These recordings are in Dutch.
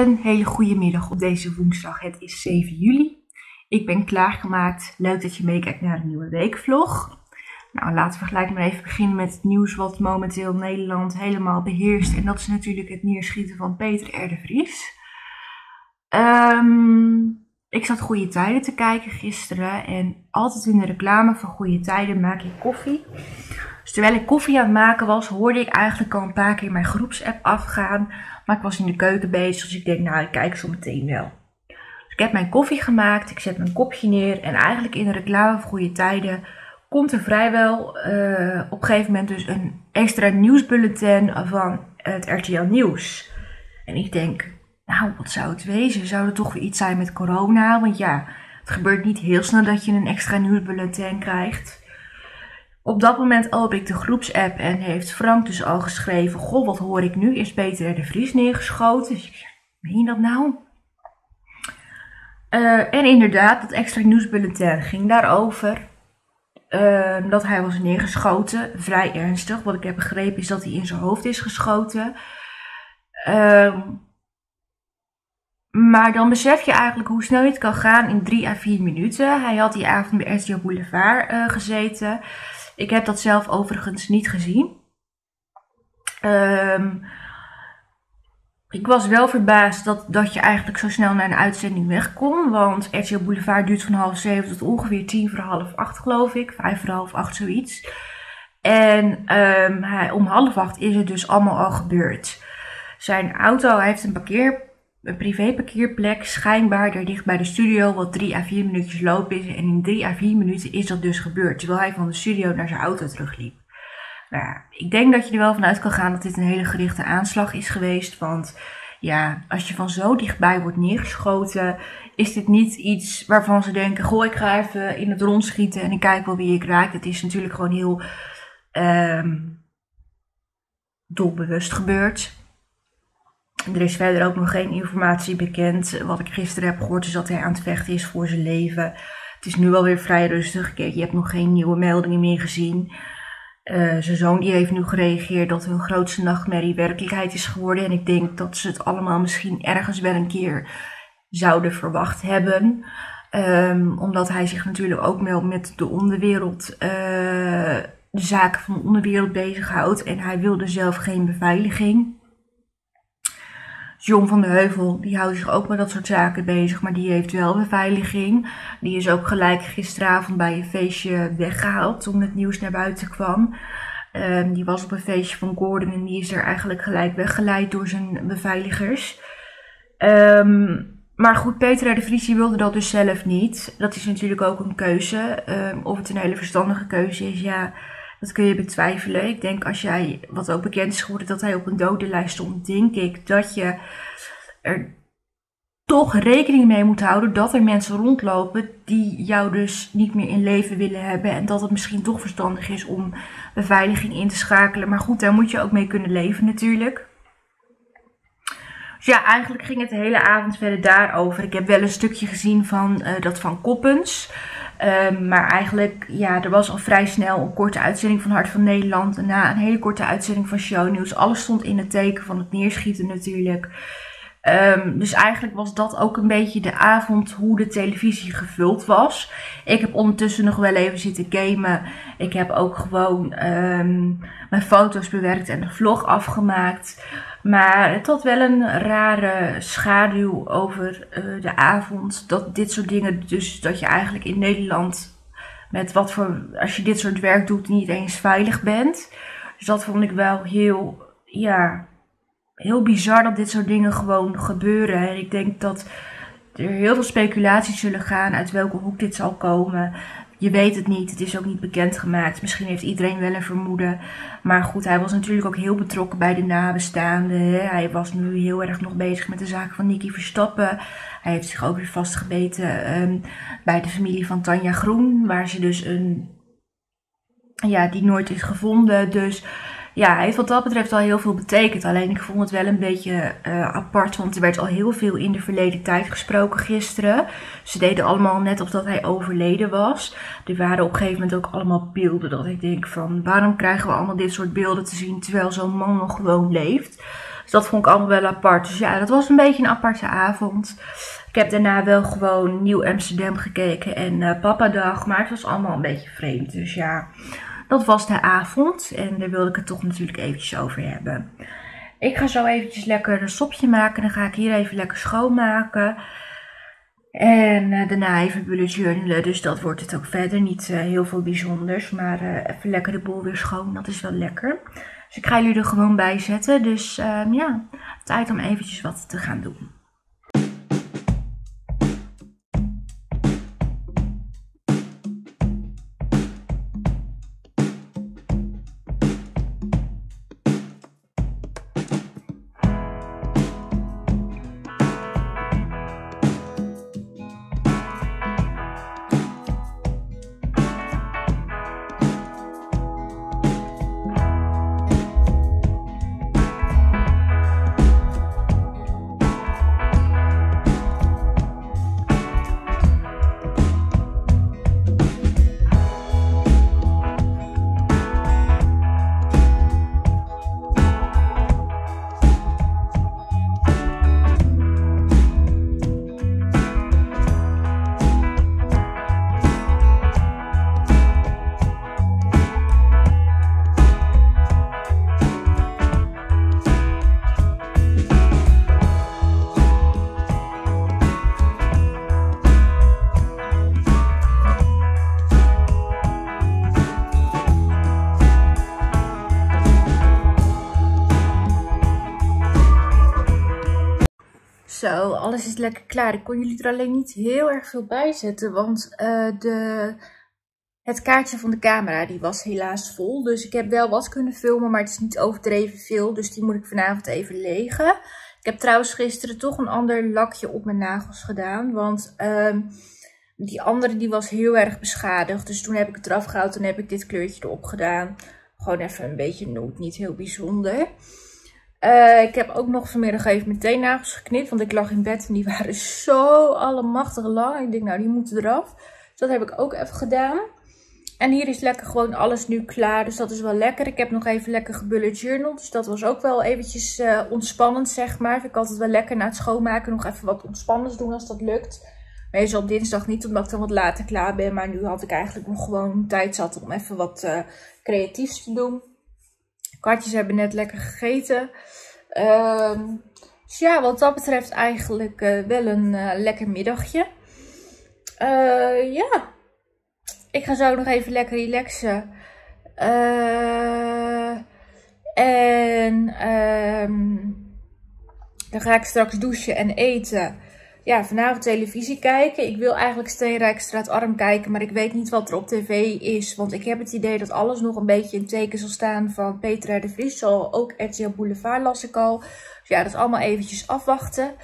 Een hele goede middag op deze woensdag. Het is 7 juli. Ik ben klaargemaakt. Leuk dat je meekijkt naar een nieuwe weekvlog. Nou, laten we gelijk maar even beginnen met het nieuws wat momenteel Nederland helemaal beheerst. En dat is natuurlijk het neerschieten van Peter R. de Vries. Ik zat Goede Tijden te kijken gisteren. En altijd in de reclame van Goede Tijden maak ik koffie. Dus terwijl ik koffie aan het maken was, hoorde ik eigenlijk al een paar keer mijn groepsapp afgaan. Maar ik was in de keuken bezig, dus ik denk, nou, ik kijk zo meteen wel. Dus ik heb mijn koffie gemaakt, ik zet mijn kopje neer. En eigenlijk in de reclame van Goede Tijden komt er vrijwel op een gegeven moment dus een extra nieuwsbulletin van het RTL Nieuws. En ik denk, nou, wat zou het wezen? Zou er toch weer iets zijn met corona? Want ja, het gebeurt niet heel snel dat je een extra nieuwsbulletin krijgt. Op dat moment open ik de groepsapp en heeft Frank dus al geschreven, goh, wat hoor ik nu? Is Peter R. de Vries neergeschoten? Dus ik zeg, meen je dat nou? En inderdaad, dat extra nieuwsbulletin ging daarover. Dat hij was neergeschoten, vrij ernstig. Wat ik heb begrepen is dat hij in zijn hoofd is geschoten. Maar dan besef je eigenlijk hoe snel het kan gaan in 3 à 4 minuten. Hij had die avond bij RTL Boulevard gezeten. Ik heb dat zelf overigens niet gezien. Ik was wel verbaasd dat je eigenlijk zo snel naar een uitzending weg kon. Want RTL Boulevard duurt van 6:30 tot ongeveer 7:45 geloof ik. 7:45, zoiets. En om 7:30 is het dus allemaal al gebeurd. Zijn auto, hij heeft een privéparkeerplek, schijnbaar daar dicht bij de studio, wat 3 à 4 minuutjes lopen is. En in 3 à 4 minuten is dat dus gebeurd, terwijl hij van de studio naar zijn auto terugliep. Nou ja, ik denk dat je er wel vanuit kan gaan dat dit een hele gerichte aanslag is geweest. Want ja, als je van zo dichtbij wordt neergeschoten, is dit niet iets waarvan ze denken, goh, ik ga even in het rond schieten en ik kijk wel wie ik raak. Het is natuurlijk gewoon heel doelbewust gebeurd. Er is verder ook nog geen informatie bekend. Wat ik gisteren heb gehoord is dat hij aan het vechten is voor zijn leven. Het is nu alweer vrij rustig. Kijk, je hebt nog geen nieuwe meldingen meer gezien. Zijn zoon die heeft nu gereageerd dat hun grootste nachtmerrie werkelijkheid is geworden. En ik denk dat ze het allemaal misschien ergens wel een keer zouden verwacht hebben. Omdat hij zich natuurlijk ook wel met de onderwereld, de zaken van de onderwereld bezighoudt. En hij wilde zelf geen beveiliging. John van de Heuvel, die houdt zich ook met dat soort zaken bezig, maar die heeft wel beveiliging. Die is ook gelijk gisteravond bij een feestje weggehaald toen het nieuws naar buiten kwam. Die was op een feestje van Gordon en die is er eigenlijk gelijk weggeleid door zijn beveiligers. Maar goed, Peter R. de Vries wilde dat dus zelf niet. Dat is natuurlijk ook een keuze. Of het een hele verstandige keuze is, ja, dat kun je betwijfelen. Ik denk als jij, wat ook bekend is geworden, dat hij op een dodenlijst stond, denk ik dat je er toch rekening mee moet houden dat er mensen rondlopen die jou dus niet meer in leven willen hebben. En dat het misschien toch verstandig is om beveiliging in te schakelen. Maar goed, daar moet je ook mee kunnen leven natuurlijk. Dus ja, eigenlijk ging het de hele avond verder daarover. Ik heb wel een stukje gezien van dat van Koppens. Maar eigenlijk, ja, er was al vrij snel een korte uitzending van Hart van Nederland. En na een hele korte uitzending van Shownieuws. Alles stond in het teken van het neerschieten natuurlijk. Dus eigenlijk was dat ook een beetje de avond hoe de televisie gevuld was. Ik heb ondertussen nog wel even zitten gamen. Ik heb ook gewoon mijn foto's bewerkt en een vlog afgemaakt. Maar het had wel een rare schaduw over de avond. Dat dit soort dingen, dus dat je eigenlijk in Nederland met wat voor, als je dit soort werk doet, niet eens veilig bent. Dus dat vond ik wel heel, ja, heel bizar dat dit soort dingen gewoon gebeuren. En ik denk dat er heel veel speculaties zullen gaan uit welke hoek dit zal komen. Je weet het niet, het is ook niet bekendgemaakt. Misschien heeft iedereen wel een vermoeden. Maar goed, hij was natuurlijk ook heel betrokken bij de nabestaanden. Hij was nu heel erg nog bezig met de zaak van Nicky Verstappen. Hij heeft zich ook weer vastgebeten bij de familie van Tanja Groen. Waar ze dus die nooit is gevonden. Dus ja, hij heeft wat dat betreft al heel veel betekend. Alleen ik vond het wel een beetje apart, want er werd al heel veel in de verleden tijd gesproken gisteren. Ze deden allemaal net of dat hij overleden was. Er waren op een gegeven moment ook allemaal beelden dat ik denk van, waarom krijgen we allemaal dit soort beelden te zien terwijl zo'n man nog gewoon leeft? Dus dat vond ik allemaal wel apart. Dus ja, dat was een beetje een aparte avond. Ik heb daarna wel gewoon Nieuw Amsterdam gekeken en Papadag. Maar het was allemaal een beetje vreemd. Dus ja, dat was de avond. En daar wilde ik het toch natuurlijk eventjes over hebben. Ik ga zo eventjes lekker een sopje maken. Dan ga ik hier even lekker schoonmaken. En daarna even bullet journalen. Dus dat wordt het ook verder. Niet heel veel bijzonders. Maar even lekker de boel weer schoon. Dat is wel lekker. Dus ik ga jullie er gewoon bij zetten. Dus ja, tijd om eventjes wat te gaan doen. Zo, alles is lekker klaar. Ik kon jullie er alleen niet heel erg veel bij zetten, want het kaartje van de camera die was helaas vol. Dus ik heb wel wat kunnen filmen, maar het is niet overdreven veel. Dus die moet ik vanavond even legen. Ik heb trouwens gisteren toch een ander lakje op mijn nagels gedaan, want die andere die was heel erg beschadigd. Dus toen heb ik het eraf gehaald en heb ik dit kleurtje erop gedaan. Gewoon even een beetje nude, niet heel bijzonder. Ik heb ook nog vanmiddag even mijn teennagels geknipt. Want ik lag in bed en die waren zo allemachtig lang. Ik denk, nou, die moeten eraf. Dus dat heb ik ook even gedaan. En hier is lekker gewoon alles nu klaar. Dus dat is wel lekker. Ik heb nog even lekker gebullet journal. Dus dat was ook wel eventjes ontspannend, zeg maar. Vind ik altijd wel lekker na het schoonmaken nog even wat ontspannends doen als dat lukt. Meestal op dinsdag niet, omdat ik dan wat later klaar ben. Maar nu had ik eigenlijk nog gewoon tijd zat om even wat creatiefs te doen. Katjes hebben net lekker gegeten. Dus ja, wat dat betreft eigenlijk wel een lekker middagje. Ja, ik ga zo nog even lekker relaxen. En dan ga ik straks douchen en eten. Ja, vanavond televisie kijken. Ik wil eigenlijk Steenrijkstraat Arm kijken, maar ik weet niet wat er op tv is. Want ik heb het idee dat alles nog een beetje in teken zal staan van Peter R. de Vries. Ook RTL Boulevard las ik al. Dus ja, dat is allemaal eventjes afwachten.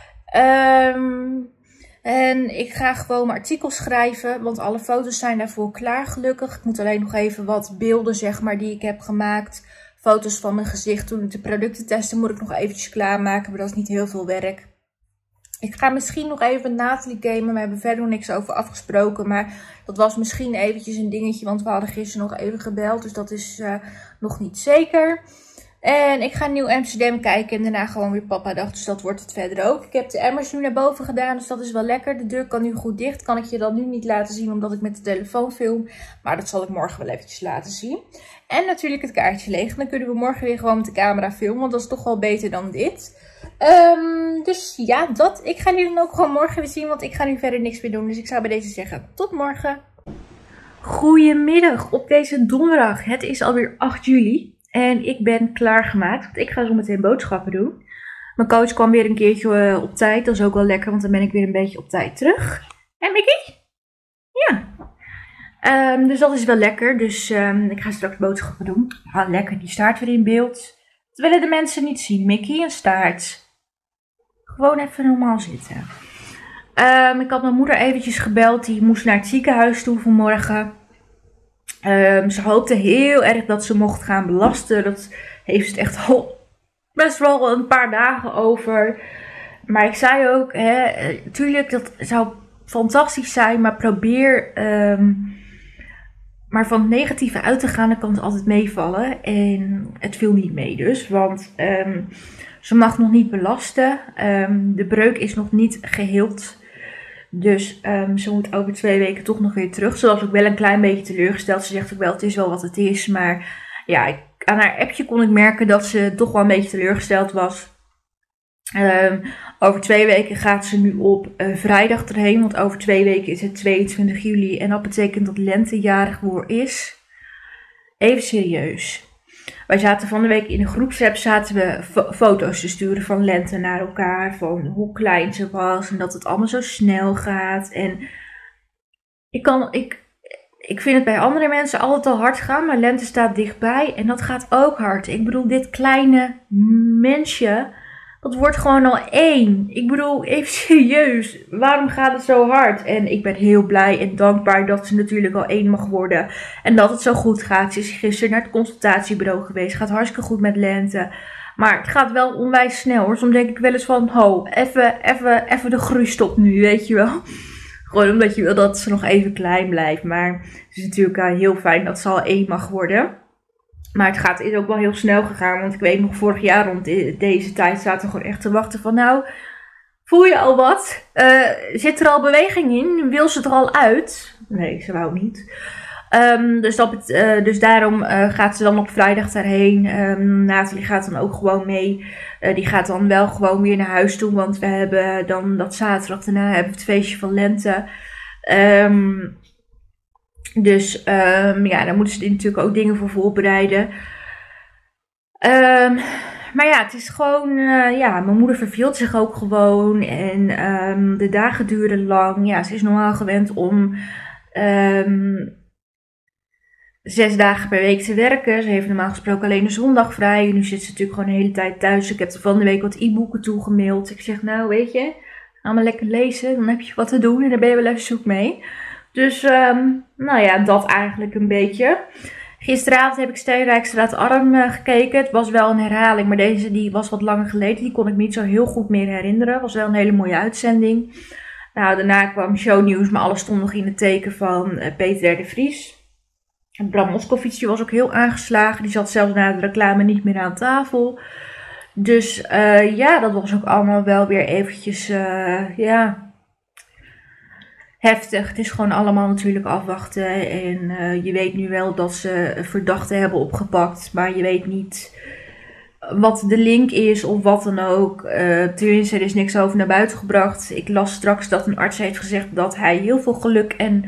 En ik ga gewoon mijn artikel schrijven, want alle foto's zijn daarvoor klaar gelukkig. Ik moet alleen nog even wat beelden, zeg maar, die ik heb gemaakt. Foto's van mijn gezicht toen ik de producten testte, moet ik nog eventjes klaarmaken, maar dat is niet heel veel werk. Ik ga misschien nog even met Nathalie gamen. We hebben verder nog niks over afgesproken. Maar dat was misschien eventjes een dingetje. Want we hadden gisteren nog even gebeld. Dus dat is nog niet zeker. En ik ga Nieuw Amsterdam kijken. En daarna gewoon weer Papadag. Dus dat wordt het verder ook. Ik heb de emmers nu naar boven gedaan. Dus dat is wel lekker. De deur kan nu goed dicht. Kan ik je dan nu niet laten zien. Omdat ik met de telefoon film. Maar dat zal ik morgen wel eventjes laten zien. En natuurlijk het kaartje leeg. Dan kunnen we morgen weer gewoon met de camera filmen. Want dat is toch wel beter dan dit. Dus ja, ik ga jullie dan ook gewoon morgen weer zien, want ik ga nu verder niks meer doen. Dus ik zou bij deze zeggen, tot morgen. Goedemiddag op deze donderdag. Het is alweer 8 juli en ik ben klaargemaakt, want ik ga zo meteen boodschappen doen. Mijn coach kwam weer een keertje op tijd, dat is ook wel lekker, want dan ben ik weer een beetje op tijd terug. En Mickey? Ja. Dus dat is wel lekker, dus ik ga straks boodschappen doen. Ah, lekker, die staart weer in beeld. Dat willen de mensen niet zien, Mickey, een staart. Gewoon even normaal zitten. Ik had mijn moeder eventjes gebeld. Die moest naar het ziekenhuis toe vanmorgen. Ze hoopte heel erg dat ze mocht gaan belasten. Dat heeft ze echt al best wel een paar dagen over. Maar ik zei ook, tuurlijk, dat zou fantastisch zijn. Maar probeer Maar van het negatieve uit te gaan, dan kan het altijd meevallen. En het viel niet mee dus, want ze mag nog niet belasten. De breuk is nog niet geheeld. Dus ze moet over 2 weken toch nog weer terug. Ze was ook wel een klein beetje teleurgesteld. Ze zegt ook wel, het is wel wat het is. Maar ja, aan haar appje kon ik merken dat ze toch wel een beetje teleurgesteld was. Over 2 weken gaat ze nu op vrijdag erheen. Want over 2 weken is het 22 juli. En dat betekent dat Lente jarig is. Even serieus. Wij zaten van de week in een groepsapp, zaten we foto's te sturen van Lente naar elkaar. Van hoe klein ze was en dat het allemaal zo snel gaat. En ik vind het bij andere mensen altijd al hard gaan, maar Lente staat dichtbij. En dat gaat ook hard. Ik bedoel, dit kleine mensje, dat wordt gewoon al 1. Ik bedoel, even serieus, waarom gaat het zo hard? En ik ben heel blij en dankbaar dat ze natuurlijk al 1 mag worden. En dat het zo goed gaat. Ze is gisteren naar het consultatiebureau geweest. Gaat hartstikke goed met Lente. Maar het gaat wel onwijs snel hoor. Soms denk ik wel eens van, even de groeistop nu, weet je wel. Gewoon omdat je wil dat ze nog even klein blijft. Maar het is natuurlijk heel fijn dat ze al 1 mag worden. Maar het is ook wel heel snel gegaan. Want ik weet nog, vorig jaar rond deze tijd zaten we gewoon echt te wachten van, nou, voel je al wat? Zit er al beweging in? Wil ze er al uit? Nee, ze wou niet. Dus daarom gaat ze dan op vrijdag daarheen. Nathalie gaat dan ook gewoon mee. Die gaat dan wel gewoon weer naar huis toe. Want we hebben dan dat zaterdag daarna hebben we het feestje van Lente. Ja, daar moeten ze natuurlijk ook dingen voor voorbereiden. Maar ja, het is gewoon, mijn moeder verveelt zich ook gewoon. En de dagen duren lang. Ja, ze is normaal gewend om 6 dagen per week te werken. Ze heeft normaal gesproken alleen de zondag vrij. Nu zit ze natuurlijk gewoon de hele tijd thuis. Ik heb er van de week wat e-boeken toegemaild. Ik zeg, nou weet je, ga maar lekker lezen. Dan heb je wat te doen en dan ben je wel even zoek mee. Dus, dat eigenlijk een beetje. Gisteravond heb ik Steenrijkstraat Arm gekeken. Het was wel een herhaling, maar deze die was wat langer geleden. Die kon ik me niet zo heel goed meer herinneren. Het was wel een hele mooie uitzending. Nou, daarna kwam shownieuws, maar alles stond nog in het teken van Peter R. de Vries. Bram Moskowitz was ook heel aangeslagen. Die zat zelfs na de reclame niet meer aan tafel. Dus dat was ook allemaal wel weer eventjes, heftig. Het is gewoon allemaal natuurlijk afwachten. En je weet nu wel dat ze verdachten hebben opgepakt. Maar je weet niet wat de link is of wat dan ook. Tenminste, er is niks over naar buiten gebracht. Ik las straks dat een arts heeft gezegd dat hij heel veel geluk en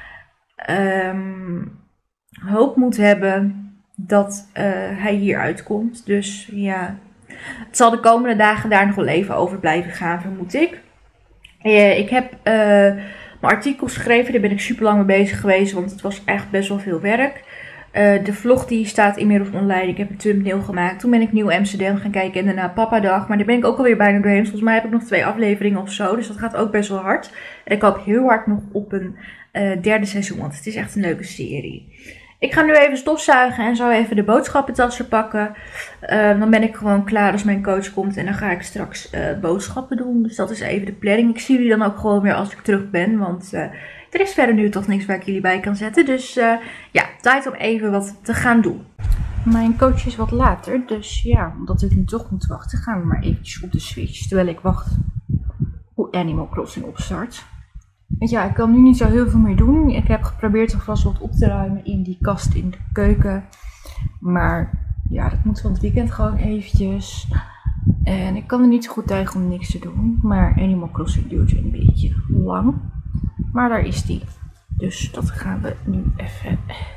hoop moet hebben dat hij hier uitkomt. Dus ja, het zal de komende dagen daar nog wel even over blijven gaan, vermoed ik. Ik heb mijn artikel geschreven, daar ben ik super lang mee bezig geweest, want het was echt best wel veel werk. De vlog die staat inmiddels online. Ik heb een thumbnail gemaakt. Toen ben ik Nieuw Amsterdam gaan kijken en daarna Papadag. Maar daar ben ik ook alweer bijna doorheen. Volgens mij heb ik nog 2 afleveringen of zo. Dus dat gaat ook best wel hard. En ik hoop heel hard nog op een 3e seizoen, want het is echt een leuke serie. Ik ga nu even stofzuigen en zo even de boodschappentassen pakken. Dan ben ik gewoon klaar als mijn coach komt. En dan ga ik straks boodschappen doen. Dus dat is even de planning. Ik zie jullie dan ook gewoon weer als ik terug ben. Want er is verder nu toch niks waar ik jullie bij kan zetten. Dus tijd om even wat te gaan doen. Mijn coach is wat later. Dus ja, omdat ik nu toch moet wachten, gaan we maar eventjes op de switch. Terwijl ik wacht hoe Animal Crossing opstart. Want ja, ik kan nu niet zo heel veel meer doen. Ik heb geprobeerd alvast wat op te ruimen in die kast in de keuken. Maar ja, dat moet van het weekend gewoon eventjes. En ik kan er niet zo goed tegen om niks te doen. Maar Animal Crossing duurt een beetje lang. Maar daar is die. Dus dat gaan we nu even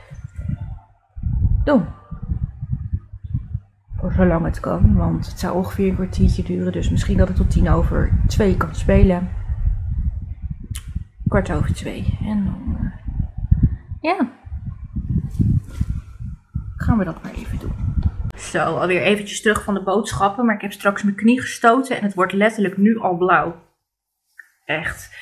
doen. Voor zolang het kan. Want het zou ongeveer een kwartiertje duren. Dus misschien dat ik tot 1:50 kan spelen. 1:15. En dan gaan we dat maar even doen. Zo, alweer eventjes terug van de boodschappen. Maar ik heb straks mijn knie gestoten. En het wordt letterlijk nu al blauw. Echt.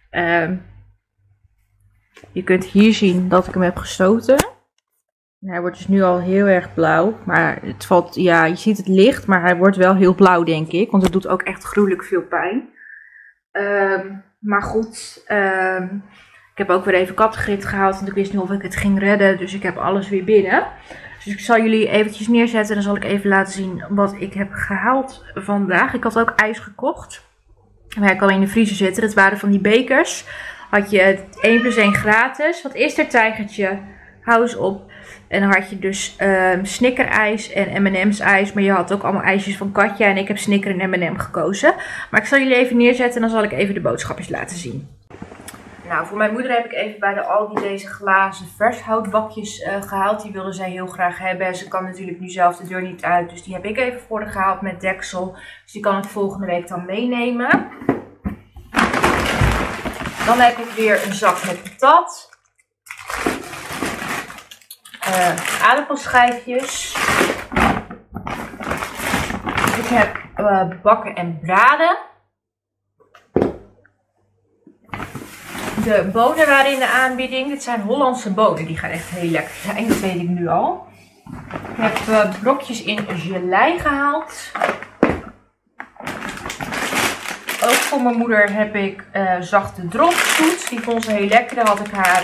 Je kunt hier zien dat ik hem heb gestoten. Hij wordt dus nu al heel erg blauw. Maar het valt, ja, je ziet het licht. Maar hij wordt wel heel blauw, denk ik. Want het doet ook echt gruwelijk veel pijn. Maar goed. Ik Ik heb ook weer even katgrit gehaald, want ik wist niet of ik het ging redden. Dus ik heb alles weer binnen. Dus ik zal jullie eventjes neerzetten en dan zal ik even laten zien wat ik heb gehaald vandaag. Ik had ook ijs gekocht. Maar ik kan in de vriezer zitten. Dat waren van die bekers. Had je 1+1 gratis. Wat is er, tijgertje? Hou eens op. En dan had je dus Snicker-ijs en M&M's ijs. Maar je had ook allemaal ijsjes van Katja. En ik heb Snicker en M&M gekozen. Maar ik zal jullie even neerzetten en dan zal ik even de boodschapjes laten zien. Nou, voor mijn moeder heb ik even bij de Aldi deze glazen vershoutbakjes gehaald. Die wilde zij heel graag hebben. En ze kan natuurlijk nu zelf de deur niet uit. Dus die heb ik even voor haar gehaald met deksel. Dus die kan ik volgende week dan meenemen. Dan heb ik weer een zak met patat. Aardappelschijfjes. Ik heb bakken en braden. De bonen waren in de aanbieding. Dit zijn Hollandse bonen. Die gaan echt heel lekker zijn. Dat weet ik nu al. Ik heb blokjes in gelei gehaald. Ook voor mijn moeder heb ik zachte dropzoet. Die vond ze heel lekker. Daar had ik haar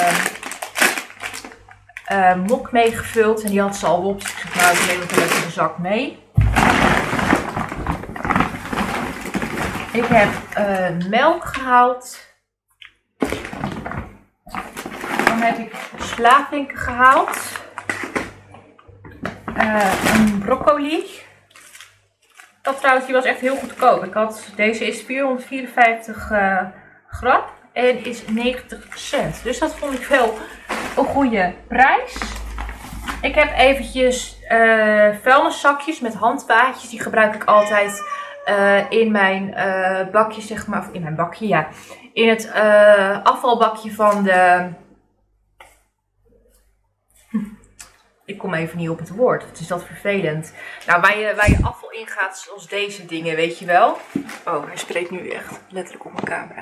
mok mee gevuld. En die had ze al op. Dus ik zeg, nou, ik neem ook een lekkere zak mee. Ik heb melk gehaald. Dan heb ik slaaplinken gehaald. Een broccoli. Dat trouwens, die was echt heel goedkoop. Deze is 454 gram en is 90 cent. Dus dat vond ik wel een goede prijs. Ik heb eventjes vuilniszakjes met handvaatjes. Die gebruik ik altijd in mijn bakje, zeg maar. Of in mijn bakje, ja. In het afvalbakje van de... Ik kom even niet op het woord. Wat is dat vervelend. Nou, waar je afval in gaat, zoals deze dingen, weet je wel. Oh, hij spreekt nu echt letterlijk op mijn camera.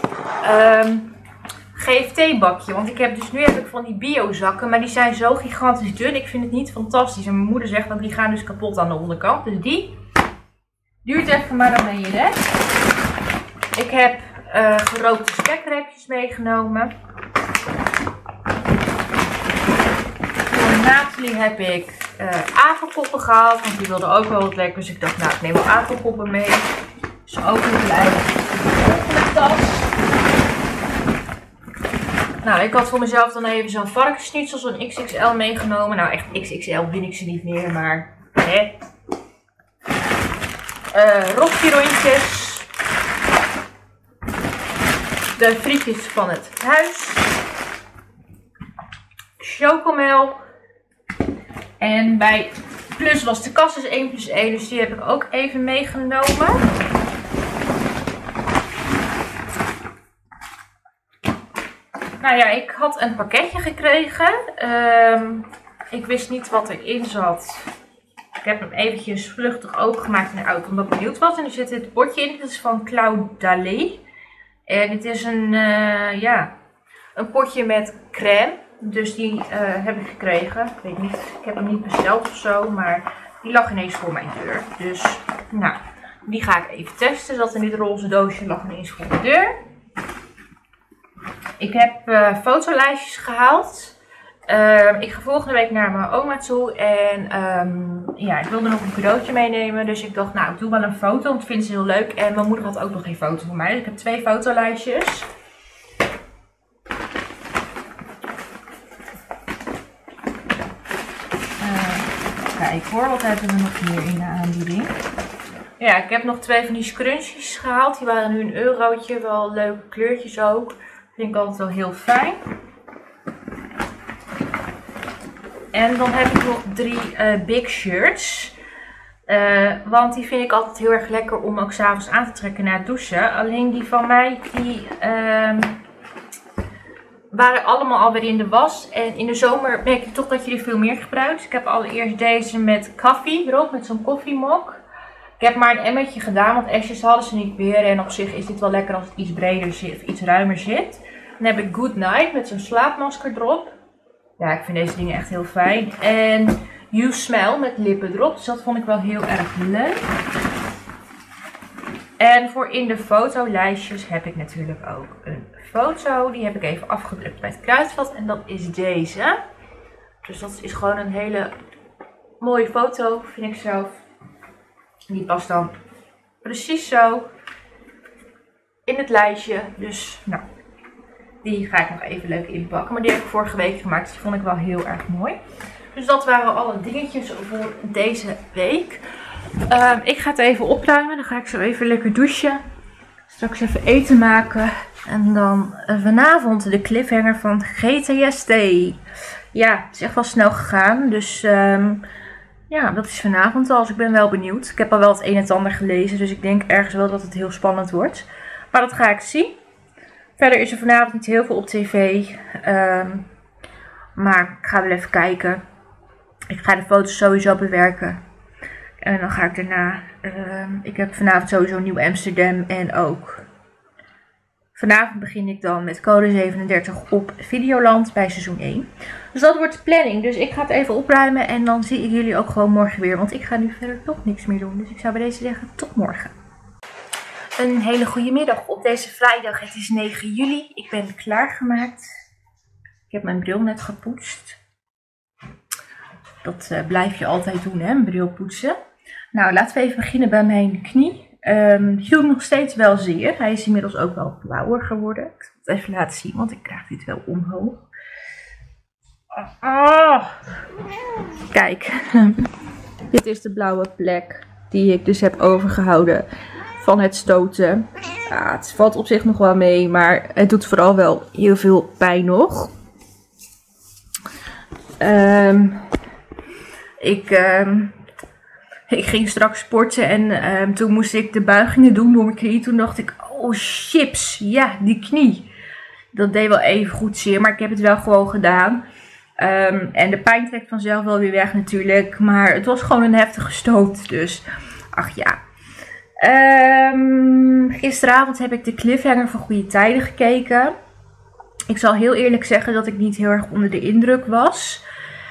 GFT-bakje. Want nu heb ik van die biozakken. Maar die zijn zo gigantisch dun. Ik vind het niet fantastisch. En mijn moeder zegt dat die gaan dus kapot aan de onderkant. Dus die duurt even, maar dan ben je red. Ik heb gerookte spekreepjes meegenomen. Nathalie heb ik aardappelkoppen gehaald, want die wilde ook wel wat lekker. Dus ik dacht, nou, ik neem wel aardappelkoppen mee. Dus ook een kleine tas. Nou, ik had voor mezelf dan even zo'n varkensschnitzel, zo'n XXL meegenomen. Nou, echt XXL vind ik ze niet meer, maar hè. Rokje-rondjes. De frietjes van het huis. Chocomel. En bij Plus was de kas dus 1+1, dus die heb ik ook even meegenomen. Nou ja, ik had een pakketje gekregen. Ik wist niet wat erin zat. Ik heb hem eventjes vluchtig opengemaakt in de auto omdat ik benieuwd was. En er zit dit bordje in, dit is van Claude Dalé. En het is een potje met crème. Dus die heb ik gekregen. Ik weet niet, ik heb hem niet besteld of zo, maar die lag ineens voor mijn deur. Dus, nou, die ga ik even testen. Dat in dit roze doosje lag ineens voor de deur. Ik heb fotolijstjes gehaald. Ik ga volgende week naar mijn oma toe. En ja, ik wilde nog een cadeautje meenemen. Dus ik dacht, nou, ik doe wel een foto, want ik vind ze heel leuk. En mijn moeder had ook nog geen foto van mij. Dus ik heb 2 fotolijstjes. Kijk hoor, wat hebben we nog hier in de aanbieding? Ja, ik heb nog 2 van die scrunchies gehaald. Die waren nu een eurotje. Wel leuke kleurtjes ook. Vind ik altijd wel heel fijn. En dan heb ik nog 3 big shirts. Want die vind ik altijd heel erg lekker om ook 's avonds aan te trekken na het douchen. Alleen die van mij, die waren allemaal alweer in de was. En in de zomer merk ik toch dat je er veel meer gebruikt. Ik heb allereerst deze met koffie erop, met zo'n koffiemok. Ik heb maar een emmertje gedaan, want Ashes hadden ze niet meer. En op zich is dit wel lekker als het iets breder zit, of iets ruimer zit. Dan heb ik Good Night met zo'n slaapmasker erop. Ja, ik vind deze dingen echt heel fijn. En You Smell met lippen erop. Dus dat vond ik wel heel erg leuk. En voor in de fotolijstjes heb ik natuurlijk ook een foto. Die heb ik even afgedrukt bij het kruidvat. En dat is deze. Dus dat is gewoon een hele mooie foto, vind ik zelf. Die past dan precies zo in het lijstje. Dus nou, die ga ik nog even leuk inpakken. Maar die heb ik vorige week gemaakt. Dus die vond ik wel heel erg mooi. Dus dat waren alle dingetjes voor deze week. Ik ga het even opruimen. Dan ga ik zo even lekker douchen. Straks even eten maken. En dan vanavond de cliffhanger van GTST. Ja, het is echt wel snel gegaan. Dus ja, dat is vanavond al. Dus ik ben wel benieuwd. Ik heb al wel het een en het ander gelezen. Dus ik denk ergens wel dat het heel spannend wordt. Maar dat ga ik zien. Verder is er vanavond niet heel veel op tv. Maar ik ga wel even kijken. Ik ga de foto's sowieso bewerken. En dan ga ik daarna... ik heb vanavond sowieso Nieuw Amsterdam. En ook... Vanavond begin ik dan met code 37 op Videoland bij seizoen 1. Dus dat wordt de planning. Dus ik ga het even opruimen. En dan zie ik jullie ook gewoon morgen weer. Want ik ga nu verder toch niks meer doen. Dus ik zou bij deze zeggen tot morgen. Een hele goede middag op deze vrijdag. Het is 9 juli. Ik ben klaargemaakt. Ik heb mijn bril net gepoetst. Dat blijf je altijd doen, hè, een bril poetsen. Nou, laten we even beginnen bij mijn knie. Die doet nog steeds wel zeer. Hij is inmiddels ook wel blauwer geworden. Ik zal het even laten zien, want ik krijg dit wel omhoog. Kijk, dit is de blauwe plek die ik dus heb overgehouden van het stoten. Het valt op zich nog wel mee, maar het doet vooral wel heel veel pijn nog. Ik ging straks sporten en toen moest ik de buigingen doen door mijn knie. Toen dacht ik, oh chips, ja, die knie. Dat deed wel even goed zeer, maar ik heb het wel gewoon gedaan. En de pijn trekt vanzelf wel weer weg natuurlijk. Maar het was gewoon een heftige stoot, dus ach ja. Gisteravond heb ik de cliffhanger van Goede Tijden gekeken. Ik zal heel eerlijk zeggen dat ik niet heel erg onder de indruk was.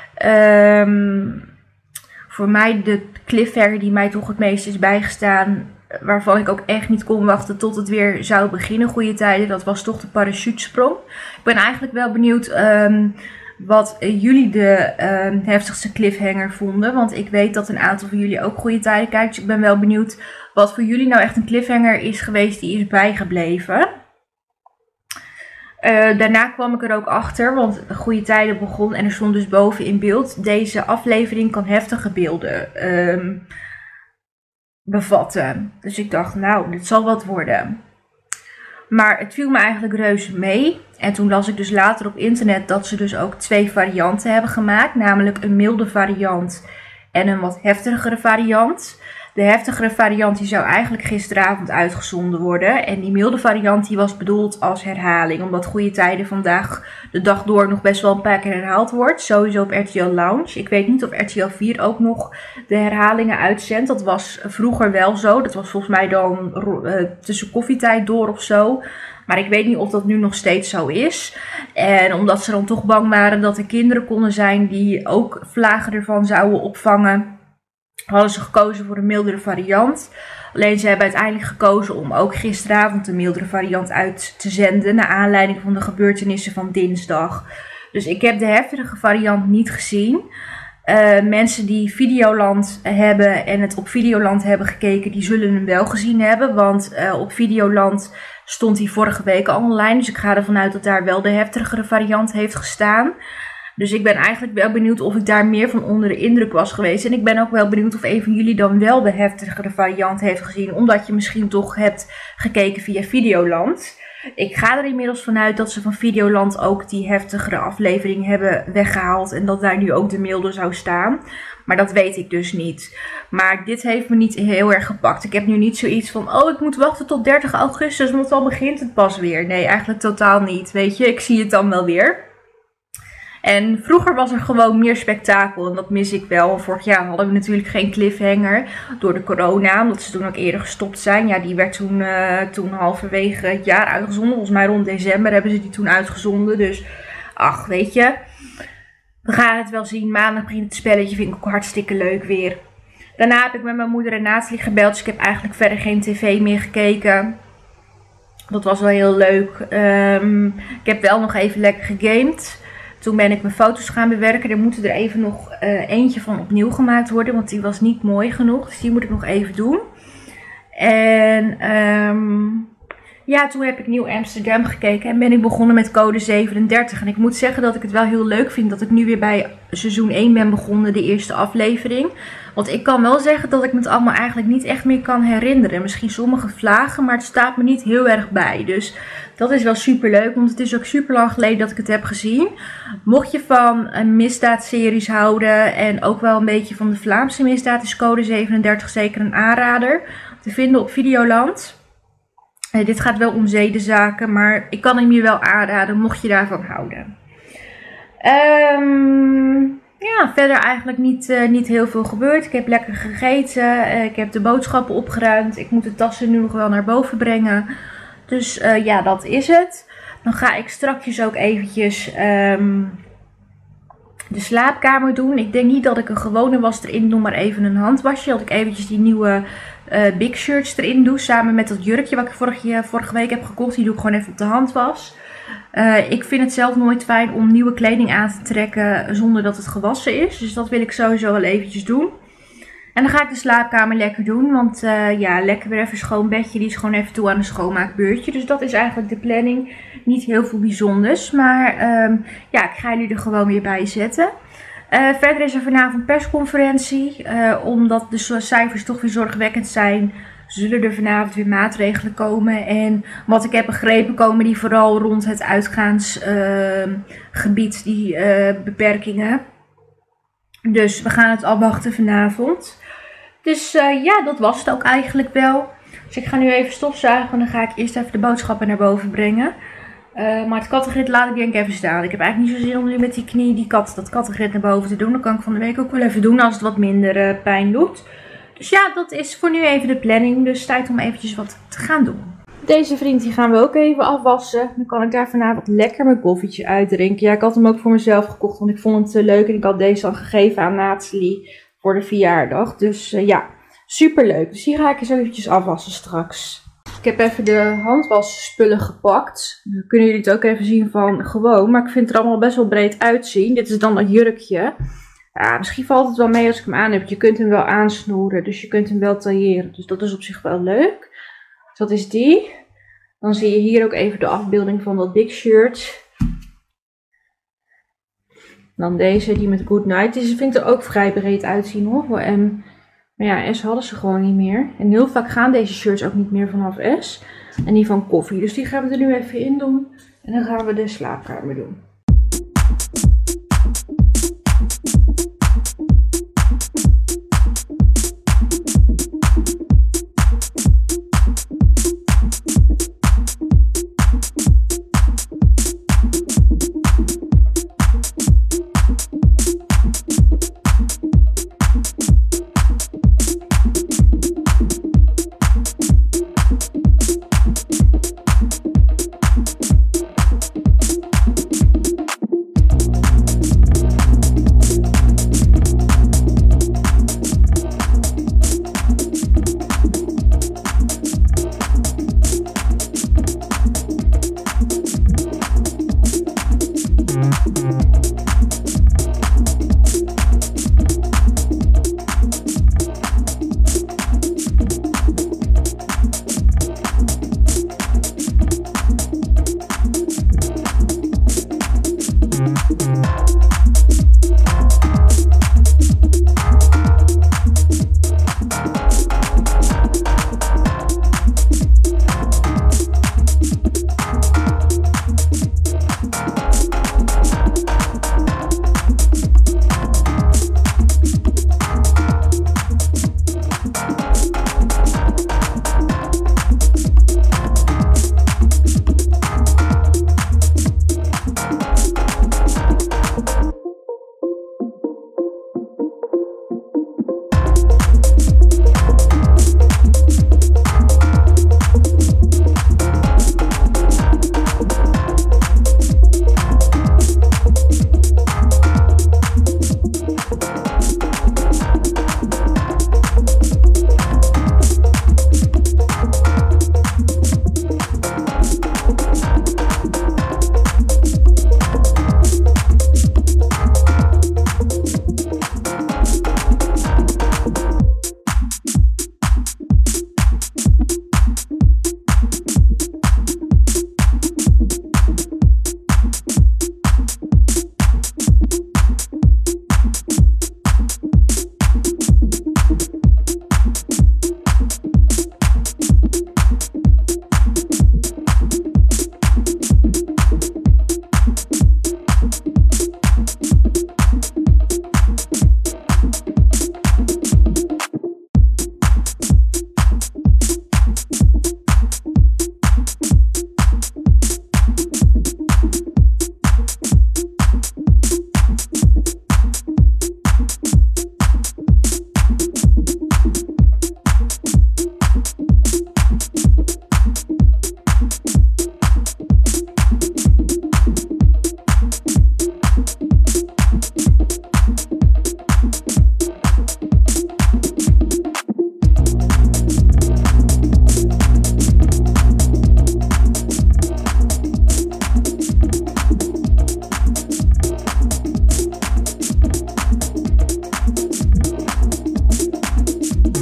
Voor mij de cliffhanger die mij toch het meest is bijgestaan, waarvan ik ook echt niet kon wachten tot het weer zou beginnen, Goede Tijden, dat was toch de parachutesprong. Ik ben eigenlijk wel benieuwd wat jullie de heftigste cliffhanger vonden, want ik weet dat een aantal van jullie ook Goede Tijden kijken, dus ik ben wel benieuwd wat voor jullie nou echt een cliffhanger is geweest die is bijgebleven. Daarna kwam ik er ook achter, want Goede Tijden begon en er stond dus boven in beeld: deze aflevering kan heftige beelden bevatten. Dus ik dacht, nou, dit zal wat worden. Maar het viel me eigenlijk reuze mee. En toen las ik dus later op internet dat ze dus ook 2 varianten hebben gemaakt. Namelijk een milde variant en een wat heftigere variant. De heftigere variant die zou eigenlijk gisteravond uitgezonden worden. En die milde variant die was bedoeld als herhaling. Omdat Goede Tijden vandaag de dag door nog best wel een paar keer herhaald wordt. Sowieso op RTL Lounge. Ik weet niet of RTL 4 ook nog de herhalingen uitzendt. Dat was vroeger wel zo. Dat was volgens mij dan tussen koffietijd door of zo. Maar ik weet niet of dat nu nog steeds zo is. En omdat ze dan toch bang waren dat er kinderen konden zijn die ook vlagen ervan zouden opvangen, hadden ze gekozen voor een mildere variant. Alleen ze hebben uiteindelijk gekozen om ook gisteravond een mildere variant uit te zenden, naar aanleiding van de gebeurtenissen van dinsdag. Dus ik heb de heftige variant niet gezien. Mensen die Videoland hebben en het op Videoland hebben gekeken, die zullen hem wel gezien hebben. Want op Videoland stond hij vorige week al online. Dus ik ga ervan uit dat daar wel de heftigere variant heeft gestaan. Dus ik ben eigenlijk wel benieuwd of ik daar meer van onder de indruk was geweest. En ik ben ook wel benieuwd of een van jullie dan wel de heftigere variant heeft gezien. Omdat je misschien toch hebt gekeken via Videoland. Ik ga er inmiddels vanuit dat ze van Videoland ook die heftigere aflevering hebben weggehaald. En dat daar nu ook de milde zou staan. Maar dat weet ik dus niet. Maar dit heeft me niet heel erg gepakt. Ik heb nu niet zoiets van, oh, ik moet wachten tot 30 augustus, want dan begint het pas weer. Nee, eigenlijk totaal niet. Weet je, ik zie het dan wel weer. En vroeger was er gewoon meer spektakel en dat mis ik wel. Vorig jaar hadden we natuurlijk geen cliffhanger door de corona, omdat ze toen ook eerder gestopt zijn. Ja, die werd toen halverwege het jaar uitgezonden. Volgens mij rond december hebben ze die toen uitgezonden. Dus, ach, weet je, we gaan het wel zien. Maandag begint het spelletje, vind ik ook hartstikke leuk weer. Daarna heb ik met mijn moeder en Nathalie gebeld. Dus ik heb eigenlijk verder geen tv meer gekeken. Dat was wel heel leuk. Ik heb wel nog even lekker gegamed. Toen ben ik mijn foto's gaan bewerken. Er moeten er even nog eentje van opnieuw gemaakt worden. Want die was niet mooi genoeg. Dus die moet ik nog even doen. En ja, toen heb ik Nieuw Amsterdam gekeken. En ben ik begonnen met code 37. En ik moet zeggen dat ik het wel heel leuk vind dat ik nu weer bij seizoen 1 ben begonnen. De eerste aflevering. Want ik kan wel zeggen dat ik me het allemaal eigenlijk niet echt meer kan herinneren. Misschien sommige vlagen, maar het staat me niet heel erg bij. Dus dat is wel super leuk, want het is ook super lang geleden dat ik het heb gezien. Mocht je van misdaadseries houden en ook wel een beetje van de Vlaamse misdaad, is code 37 zeker een aanrader. Te vinden op Videoland. Dit gaat wel om zedenzaken, maar ik kan hem je wel aanraden mocht je daarvan houden. Ja, verder eigenlijk niet heel veel gebeurd. Ik heb lekker gegeten. Ik heb de boodschappen opgeruimd. Ik moet de tassen nu nog wel naar boven brengen. Dus ja, dat is het. Dan ga ik strakjes ook eventjes de slaapkamer doen. Ik denk niet dat ik een gewone was erin doe, maar even een handwasje. Dat ik eventjes die nieuwe big shirts erin doe. Samen met dat jurkje wat ik vorige week heb gekocht. Die doe ik gewoon even op de handwas. Ik vind het zelf nooit fijn om nieuwe kleding aan te trekken zonder dat het gewassen is. Dus dat wil ik sowieso wel eventjes doen. En dan ga ik de slaapkamer lekker doen. Want ja, lekker weer even een schoon bedje. Die is gewoon even toe aan een schoonmaakbeurtje. Dus dat is eigenlijk de planning. Niet heel veel bijzonders. Maar ja, ik ga jullie er gewoon weer bij zetten. Verder is er vanavond persconferentie. Omdat de cijfers toch weer zorgwekkend zijn, zullen er vanavond weer maatregelen komen. En wat ik heb begrepen komen die vooral rond het uitgaansgebied, die beperkingen. Dus we gaan het afwachten vanavond. Dus ja, dat was het ook eigenlijk wel. Dus ik ga nu even stofzuigen en dan ga ik eerst even de boodschappen naar boven brengen. Maar het kattengrit laat ik denk even staan. Ik heb eigenlijk niet zo zin om nu met die knie dat kattengrit naar boven te doen. Dat kan ik van de week ook wel even doen als het wat minder pijn doet. Dus ja, dat is voor nu even de planning. Dus tijd om eventjes wat te gaan doen. Deze vriend die gaan we ook even afwassen. Dan kan ik daar vanavond lekker mijn koffietje uitdrinken. Ja, ik had hem ook voor mezelf gekocht, want ik vond het leuk. En ik had deze al gegeven aan Nathalie voor de verjaardag. Dus ja, super leuk. Dus die ga ik eens eventjes afwassen straks. Ik heb even de handwasspullen gepakt. Dan kunnen jullie het ook even zien van gewoon. Maar ik vind het er allemaal best wel breed uitzien. Dit is dan dat jurkje. Ja, misschien valt het wel mee als ik hem aan heb. Je kunt hem wel aansnoeren. Dus je kunt hem wel tailleren. Dus dat is op zich wel leuk. Dus dat is die. Dan zie je hier ook even de afbeelding van dat big shirt. Dan deze, die met Good Night. Deze vindt er ook vrij breed uitzien hoor. Maar ja, S hadden ze gewoon niet meer. En heel vaak gaan deze shirts ook niet meer vanaf S. En die van Koffie. Dus die gaan we er nu even in doen. En dan gaan we de slaapkamer doen.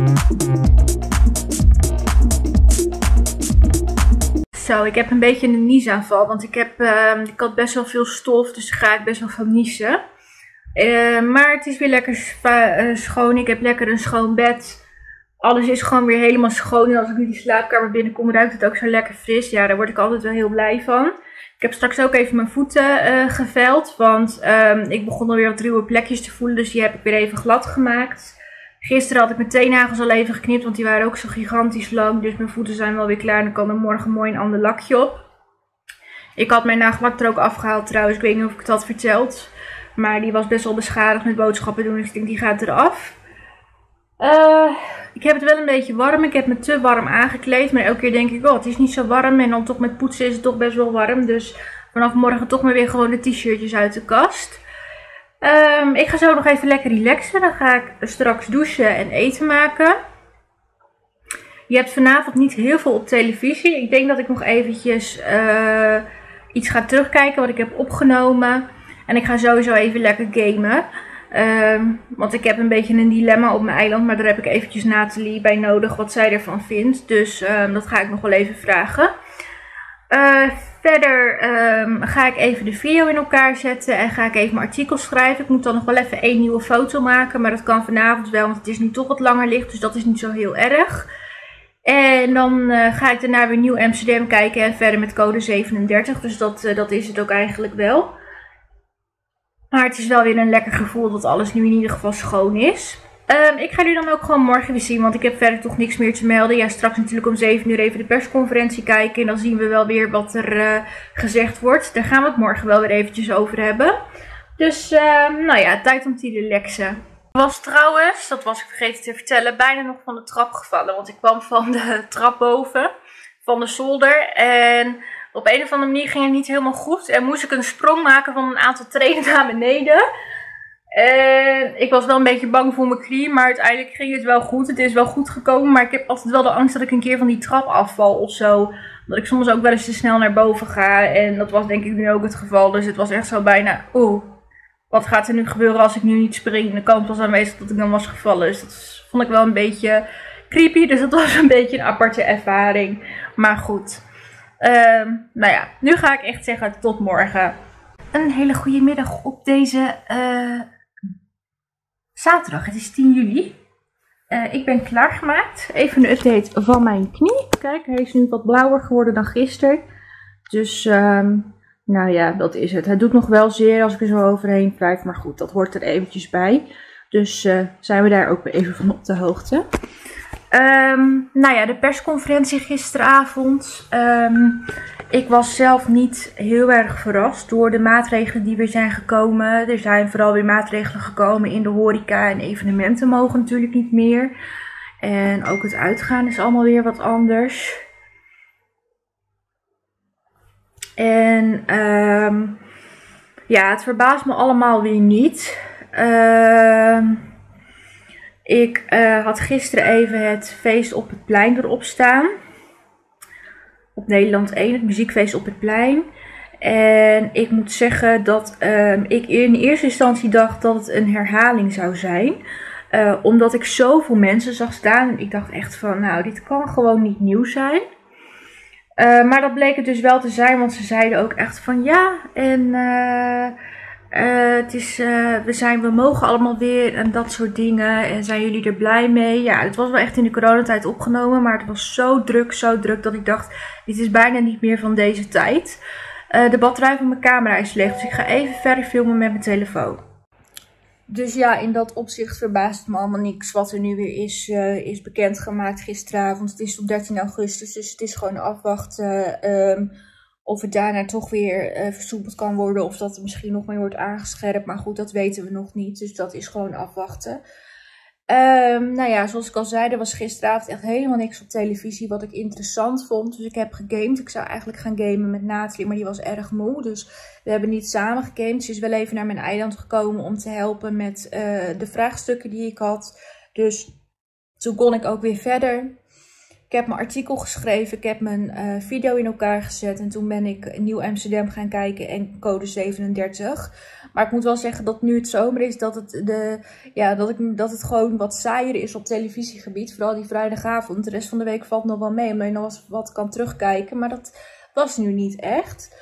Zo, ik heb een beetje een niesaanval, want ik had best wel veel stof, dus daar ga ik best wel van niezen. Maar het is weer lekker schoon. Ik heb lekker een schoon bed. Alles is gewoon weer helemaal schoon. En als ik nu die slaapkamer binnenkom, ruikt het ook zo lekker fris. Ja, daar word ik altijd wel heel blij van. Ik heb straks ook even mijn voeten geveld, want ik begon alweer wat ruwe plekjes te voelen. Dus die heb ik weer even glad gemaakt. Gisteren had ik mijn teennagels al even geknipt, want die waren ook zo gigantisch lang. Dus mijn voeten zijn wel weer klaar en dan kan er morgen mooi een ander lakje op. Ik had mijn nagellak er ook afgehaald trouwens, ik weet niet of ik het had verteld. Maar die was best wel beschadigd met boodschappen doen, dus ik denk die gaat eraf. Ik heb het wel een beetje warm, ik heb me te warm aangekleed. Maar elke keer denk ik, oh het is niet zo warm en dan toch met poetsen is het toch best wel warm. Dus vanaf morgen toch maar weer gewoon de t-shirtjes uit de kast. Ik ga zo nog even lekker relaxen. Dan ga ik straks douchen en eten maken. Je hebt vanavond niet heel veel op televisie. Ik denk dat ik nog eventjes iets ga terugkijken wat ik heb opgenomen. En ik ga sowieso even lekker gamen. Want ik heb een beetje een dilemma op mijn eiland. Maar daar heb ik eventjes Nathalie bij nodig wat zij ervan vindt. Dus dat ga ik nog wel even vragen. Verder ga ik even de video in elkaar zetten en ga ik even mijn artikel schrijven. Ik moet dan nog wel even 1 nieuwe foto maken, maar dat kan vanavond wel, want het is nu toch wat langer licht, dus dat is niet zo heel erg. En dan ga ik daarna weer Nieuw Amsterdam kijken en verder met code 37, dus dat is het ook eigenlijk wel. Maar het is wel weer een lekker gevoel dat alles nu in ieder geval schoon is. Ik ga nu dan ook gewoon morgen weer zien, want ik heb verder toch niks meer te melden. Ja, straks natuurlijk om 7 uur even de persconferentie kijken en dan zien we wel weer wat er gezegd wordt. Daar gaan we het morgen wel weer eventjes over hebben. Dus, nou ja, tijd om te relaxen. Ik was trouwens, dat was ik vergeten te vertellen, bijna nog van de trap gevallen. Want ik kwam van de trap boven, van de zolder en op een of andere manier ging het niet helemaal goed. En moest ik een sprong maken van een aantal treden naar beneden. En ik was wel een beetje bang voor mijn knie, maar uiteindelijk ging het wel goed. Het is wel goed gekomen, maar ik heb altijd wel de angst dat ik een keer van die trap afval of zo. Dat ik soms ook wel eens te snel naar boven ga. En dat was denk ik nu ook het geval. Dus het was echt zo bijna, wat gaat er nu gebeuren als ik nu niet spring? De kans was aanwezig dat ik dan was gevallen. Dus dat vond ik wel een beetje creepy. Dus dat was een beetje een aparte ervaring. Maar goed. Nou ja, nu ga ik echt zeggen tot morgen. Een hele goede middag op deze zaterdag. Het is 10 juli. Ik ben klaargemaakt. Even een update van mijn knie. Kijk, hij is nu wat blauwer geworden dan gisteren. Dus, nou ja, dat is het. Het doet nog wel zeer als ik er zo overheen wrijf. Maar goed, dat hoort er eventjes bij. Dus zijn we daar ook even van op de hoogte. Nou ja, de persconferentie gisteravond. Ik was zelf niet heel erg verrast door de maatregelen die weer zijn gekomen. Er zijn vooral weer maatregelen gekomen in de horeca en evenementen mogen natuurlijk niet meer. En ook het uitgaan is allemaal weer wat anders. En ja, het verbaast me allemaal weer niet. Ik had gisteren even het feest op het plein erop staan. Op Nederland 1, het muziekfeest op het plein. En ik moet zeggen dat ik in eerste instantie dacht dat het een herhaling zou zijn. Omdat ik zoveel mensen zag staan. En ik dacht echt van, nou, dit kan gewoon niet nieuw zijn. Maar dat bleek het dus wel te zijn, want ze zeiden ook echt van ja. En het is, we mogen allemaal weer en dat soort dingen. En zijn jullie er blij mee? Ja, het was wel echt in de coronatijd opgenomen. Maar het was zo druk dat ik dacht, dit is bijna niet meer van deze tijd. De batterij van mijn camera is leeg, dus ik ga even verder filmen met mijn telefoon. Dus ja, in dat opzicht verbaast het me allemaal niks wat er nu weer is bekendgemaakt gisteravond. Het is op 13 augustus, dus het is gewoon afwachten of het daarna toch weer versoepeld kan worden. Of dat er misschien nog meer wordt aangescherpt. Maar goed, dat weten we nog niet, dus dat is gewoon afwachten. Nou ja, zoals ik al zei, er was gisteravond echt helemaal niks op televisie wat ik interessant vond. Dus ik heb gegamed. Ik zou eigenlijk gaan gamen met Nathalie, maar die was erg moe. Dus we hebben niet samen gegamed. Ze is wel even naar mijn eiland gekomen om te helpen met de vraagstukken die ik had. Dus toen kon ik ook weer verder. Ik heb mijn artikel geschreven, ik heb mijn video in elkaar gezet en toen ben ik Nieuw Amsterdam gaan kijken en code 37. Maar ik moet wel zeggen dat nu het zomer is, dat het gewoon wat saaier is op televisiegebied. Vooral die vrijdagavond. De rest van de week valt nog wel mee, omdat je nog wat kan terugkijken. Maar dat was nu niet echt.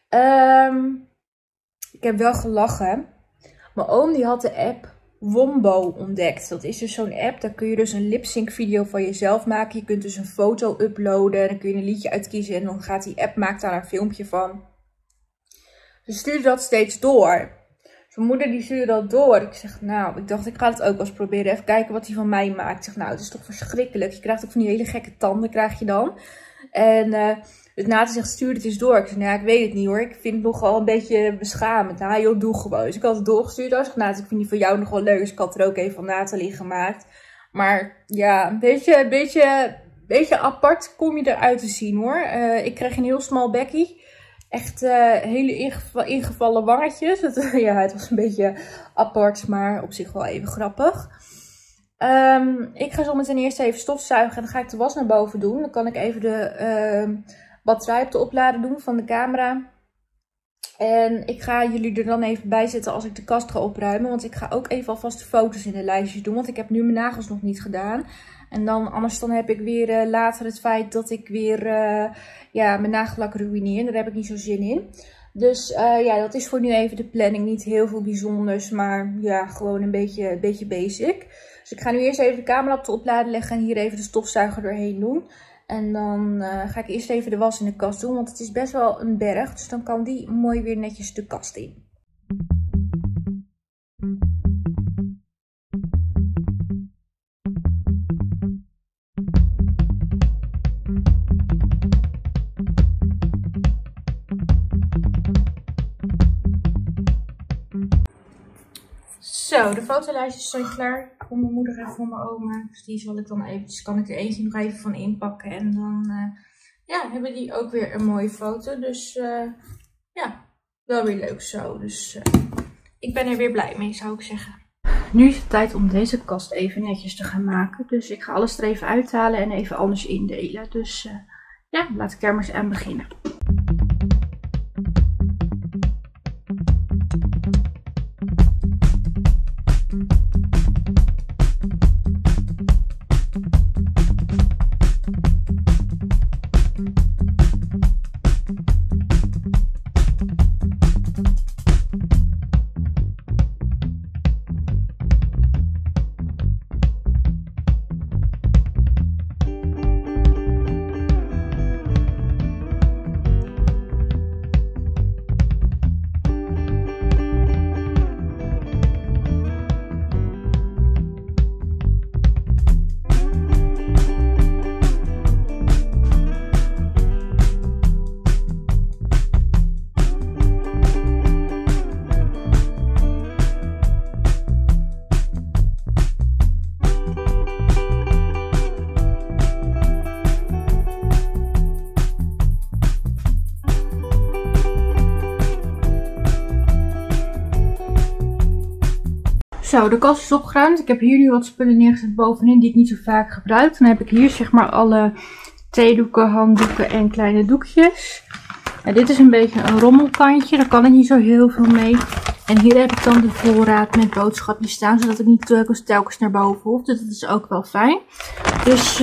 Ik heb wel gelachen. Mijn oom die had de app Wombo ontdekt. Dat is dus zo'n app, daar kun je dus een lip-sync video van jezelf maken. Je kunt dus een foto uploaden, dan kun je een liedje uitkiezen en dan gaat die app maakt daar een filmpje van. Ze stuurde dat steeds door. Mijn moeder die stuurde dat door. Ik zeg, nou, ik dacht ik ga het ook wel eens proberen. Even kijken wat hij van mij maakt. Ik zeg, nou, het is toch verschrikkelijk. Je krijgt ook van die hele gekke tanden, krijg je dan. En dus Nathan zegt, stuur het eens door. Ik zeg, nou ja, ik weet het niet hoor. Ik vind het nogal een beetje beschamend. Nou joh, doe gewoon. Dus ik had het doorgestuurd. Ik zeg, Nathan, ik vind die van jou nog wel leuk. Dus ik had er ook even van Nathalie gemaakt. Maar ja, een beetje apart kom je eruit te zien hoor. Ik kreeg een heel smal bekkie. Echt hele ingevallen wangetjes. Het was een beetje apart, maar op zich wel even grappig. Ik ga zo meteen eerst even stofzuigen en dan ga ik de was naar boven doen. Dan kan ik even de batterij op de oplader doen van de camera. En ik ga jullie er dan even bij zetten als ik de kast ga opruimen. Want ik ga ook even alvast de foto's in de lijstjes doen. Want ik heb nu mijn nagels nog niet gedaan. En anders dan heb ik weer later het feit dat ik weer mijn nagellak ruïneer. Daar heb ik niet zo zin in. Dus dat is voor nu even de planning. Niet heel veel bijzonders, maar ja, gewoon een beetje basic. Dus ik ga nu eerst even de camera op de oplader leggen en hier even de stofzuiger doorheen doen. En dan ga ik eerst even de was in de kast doen, want het is best wel een berg. Dus dan kan die mooi weer netjes de kast in. Zo, de fotolijstjes zijn klaar. Voor mijn moeder en voor mijn oma. Dus die zal ik dan eventjes, kan ik er eentje nog even van inpakken. En dan hebben die ook weer een mooie foto. Dus wel weer leuk zo. Dus ik ben er weer blij mee, zou ik zeggen. Nu is het tijd om deze kast even netjes te gaan maken. Dus ik ga alles er even uithalen en even anders indelen. Dus laat ik er maar eens aan beginnen. Zo, de kast is opgeruimd. Ik heb hier nu wat spullen neergezet bovenin die ik niet zo vaak gebruik. Dan heb ik hier zeg maar alle theedoeken, handdoeken en kleine doekjes. En dit is een beetje een rommelkantje. Daar kan ik niet zo heel veel mee. En hier heb ik dan de voorraad met boodschapjes staan. Zodat ik niet telkens naar boven hoef. Dus dat is ook wel fijn. Dus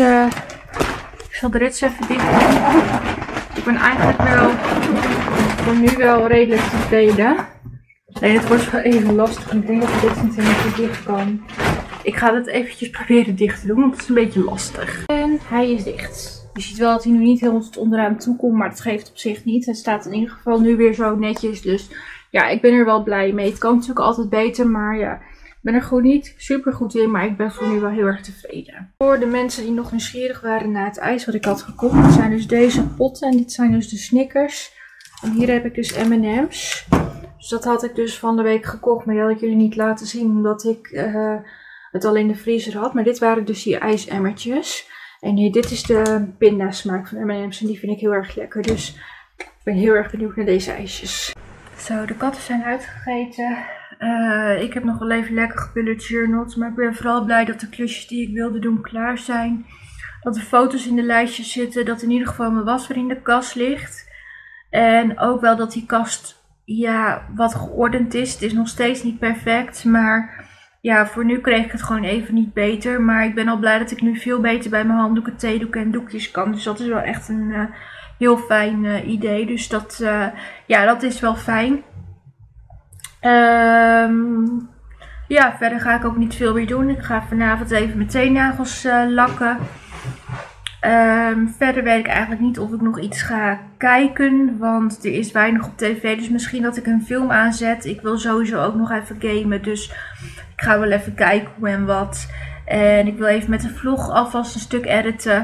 ik zal de rits even dicht doen. Ik ben eigenlijk wel voor nu wel redelijk tevreden. Nee, het wordt wel even lastig. Ik denk dat ik dit niet helemaal dicht kan. Ik ga het eventjes proberen dicht te doen, want het is een beetje lastig. En hij is dicht. Je ziet wel dat hij nu niet helemaal tot onderaan toe komt, maar dat geeft op zich niet. Het staat in ieder geval nu weer zo netjes. Dus ja, ik ben er wel blij mee. Het kan natuurlijk altijd beter, maar ja, ik ben er gewoon niet super goed in. Maar ik ben voor nu wel heel erg tevreden. Voor de mensen die nog nieuwsgierig waren naar het ijs wat ik had gekocht. Dat zijn dus deze potten en dit zijn dus de Snickers. En hier heb ik dus M&M's. Dus dat had ik dus van de week gekocht, maar die had ik jullie niet laten zien omdat ik het al in de vriezer had. Maar dit waren dus die ijsemmertjes. En dit is de pindasmaak van M&M's en die vind ik heel erg lekker. Dus ik ben heel erg benieuwd naar deze ijsjes. Zo, de katten zijn uitgegeten. Ik heb nog wel even lekker gebullet journals, maar ik ben vooral blij dat de klusjes die ik wilde doen klaar zijn. dat de foto's in de lijstjes zitten. Dat in ieder geval mijn was weer in de kast ligt. En ook wel dat die kast ja, wat geordend is. Het is nog steeds niet perfect, maar ja, voor nu kreeg ik het gewoon even niet beter. Maar ik ben al blij dat ik nu veel beter bij mijn handdoeken, theedoeken en doekjes kan. Dus dat is wel echt een heel fijn idee. Dus dat, ja, dat is wel fijn. Ja, verder ga ik ook niet veel meer doen. Ik ga vanavond even mijn teennagels lakken. Verder weet ik eigenlijk niet of ik nog iets ga kijken, want er is weinig op tv. Dus misschien dat ik een film aanzet. Ik wil sowieso ook nog even gamen, dus ik ga wel even kijken hoe en wat. En ik wil even met de vlog alvast een stuk editen.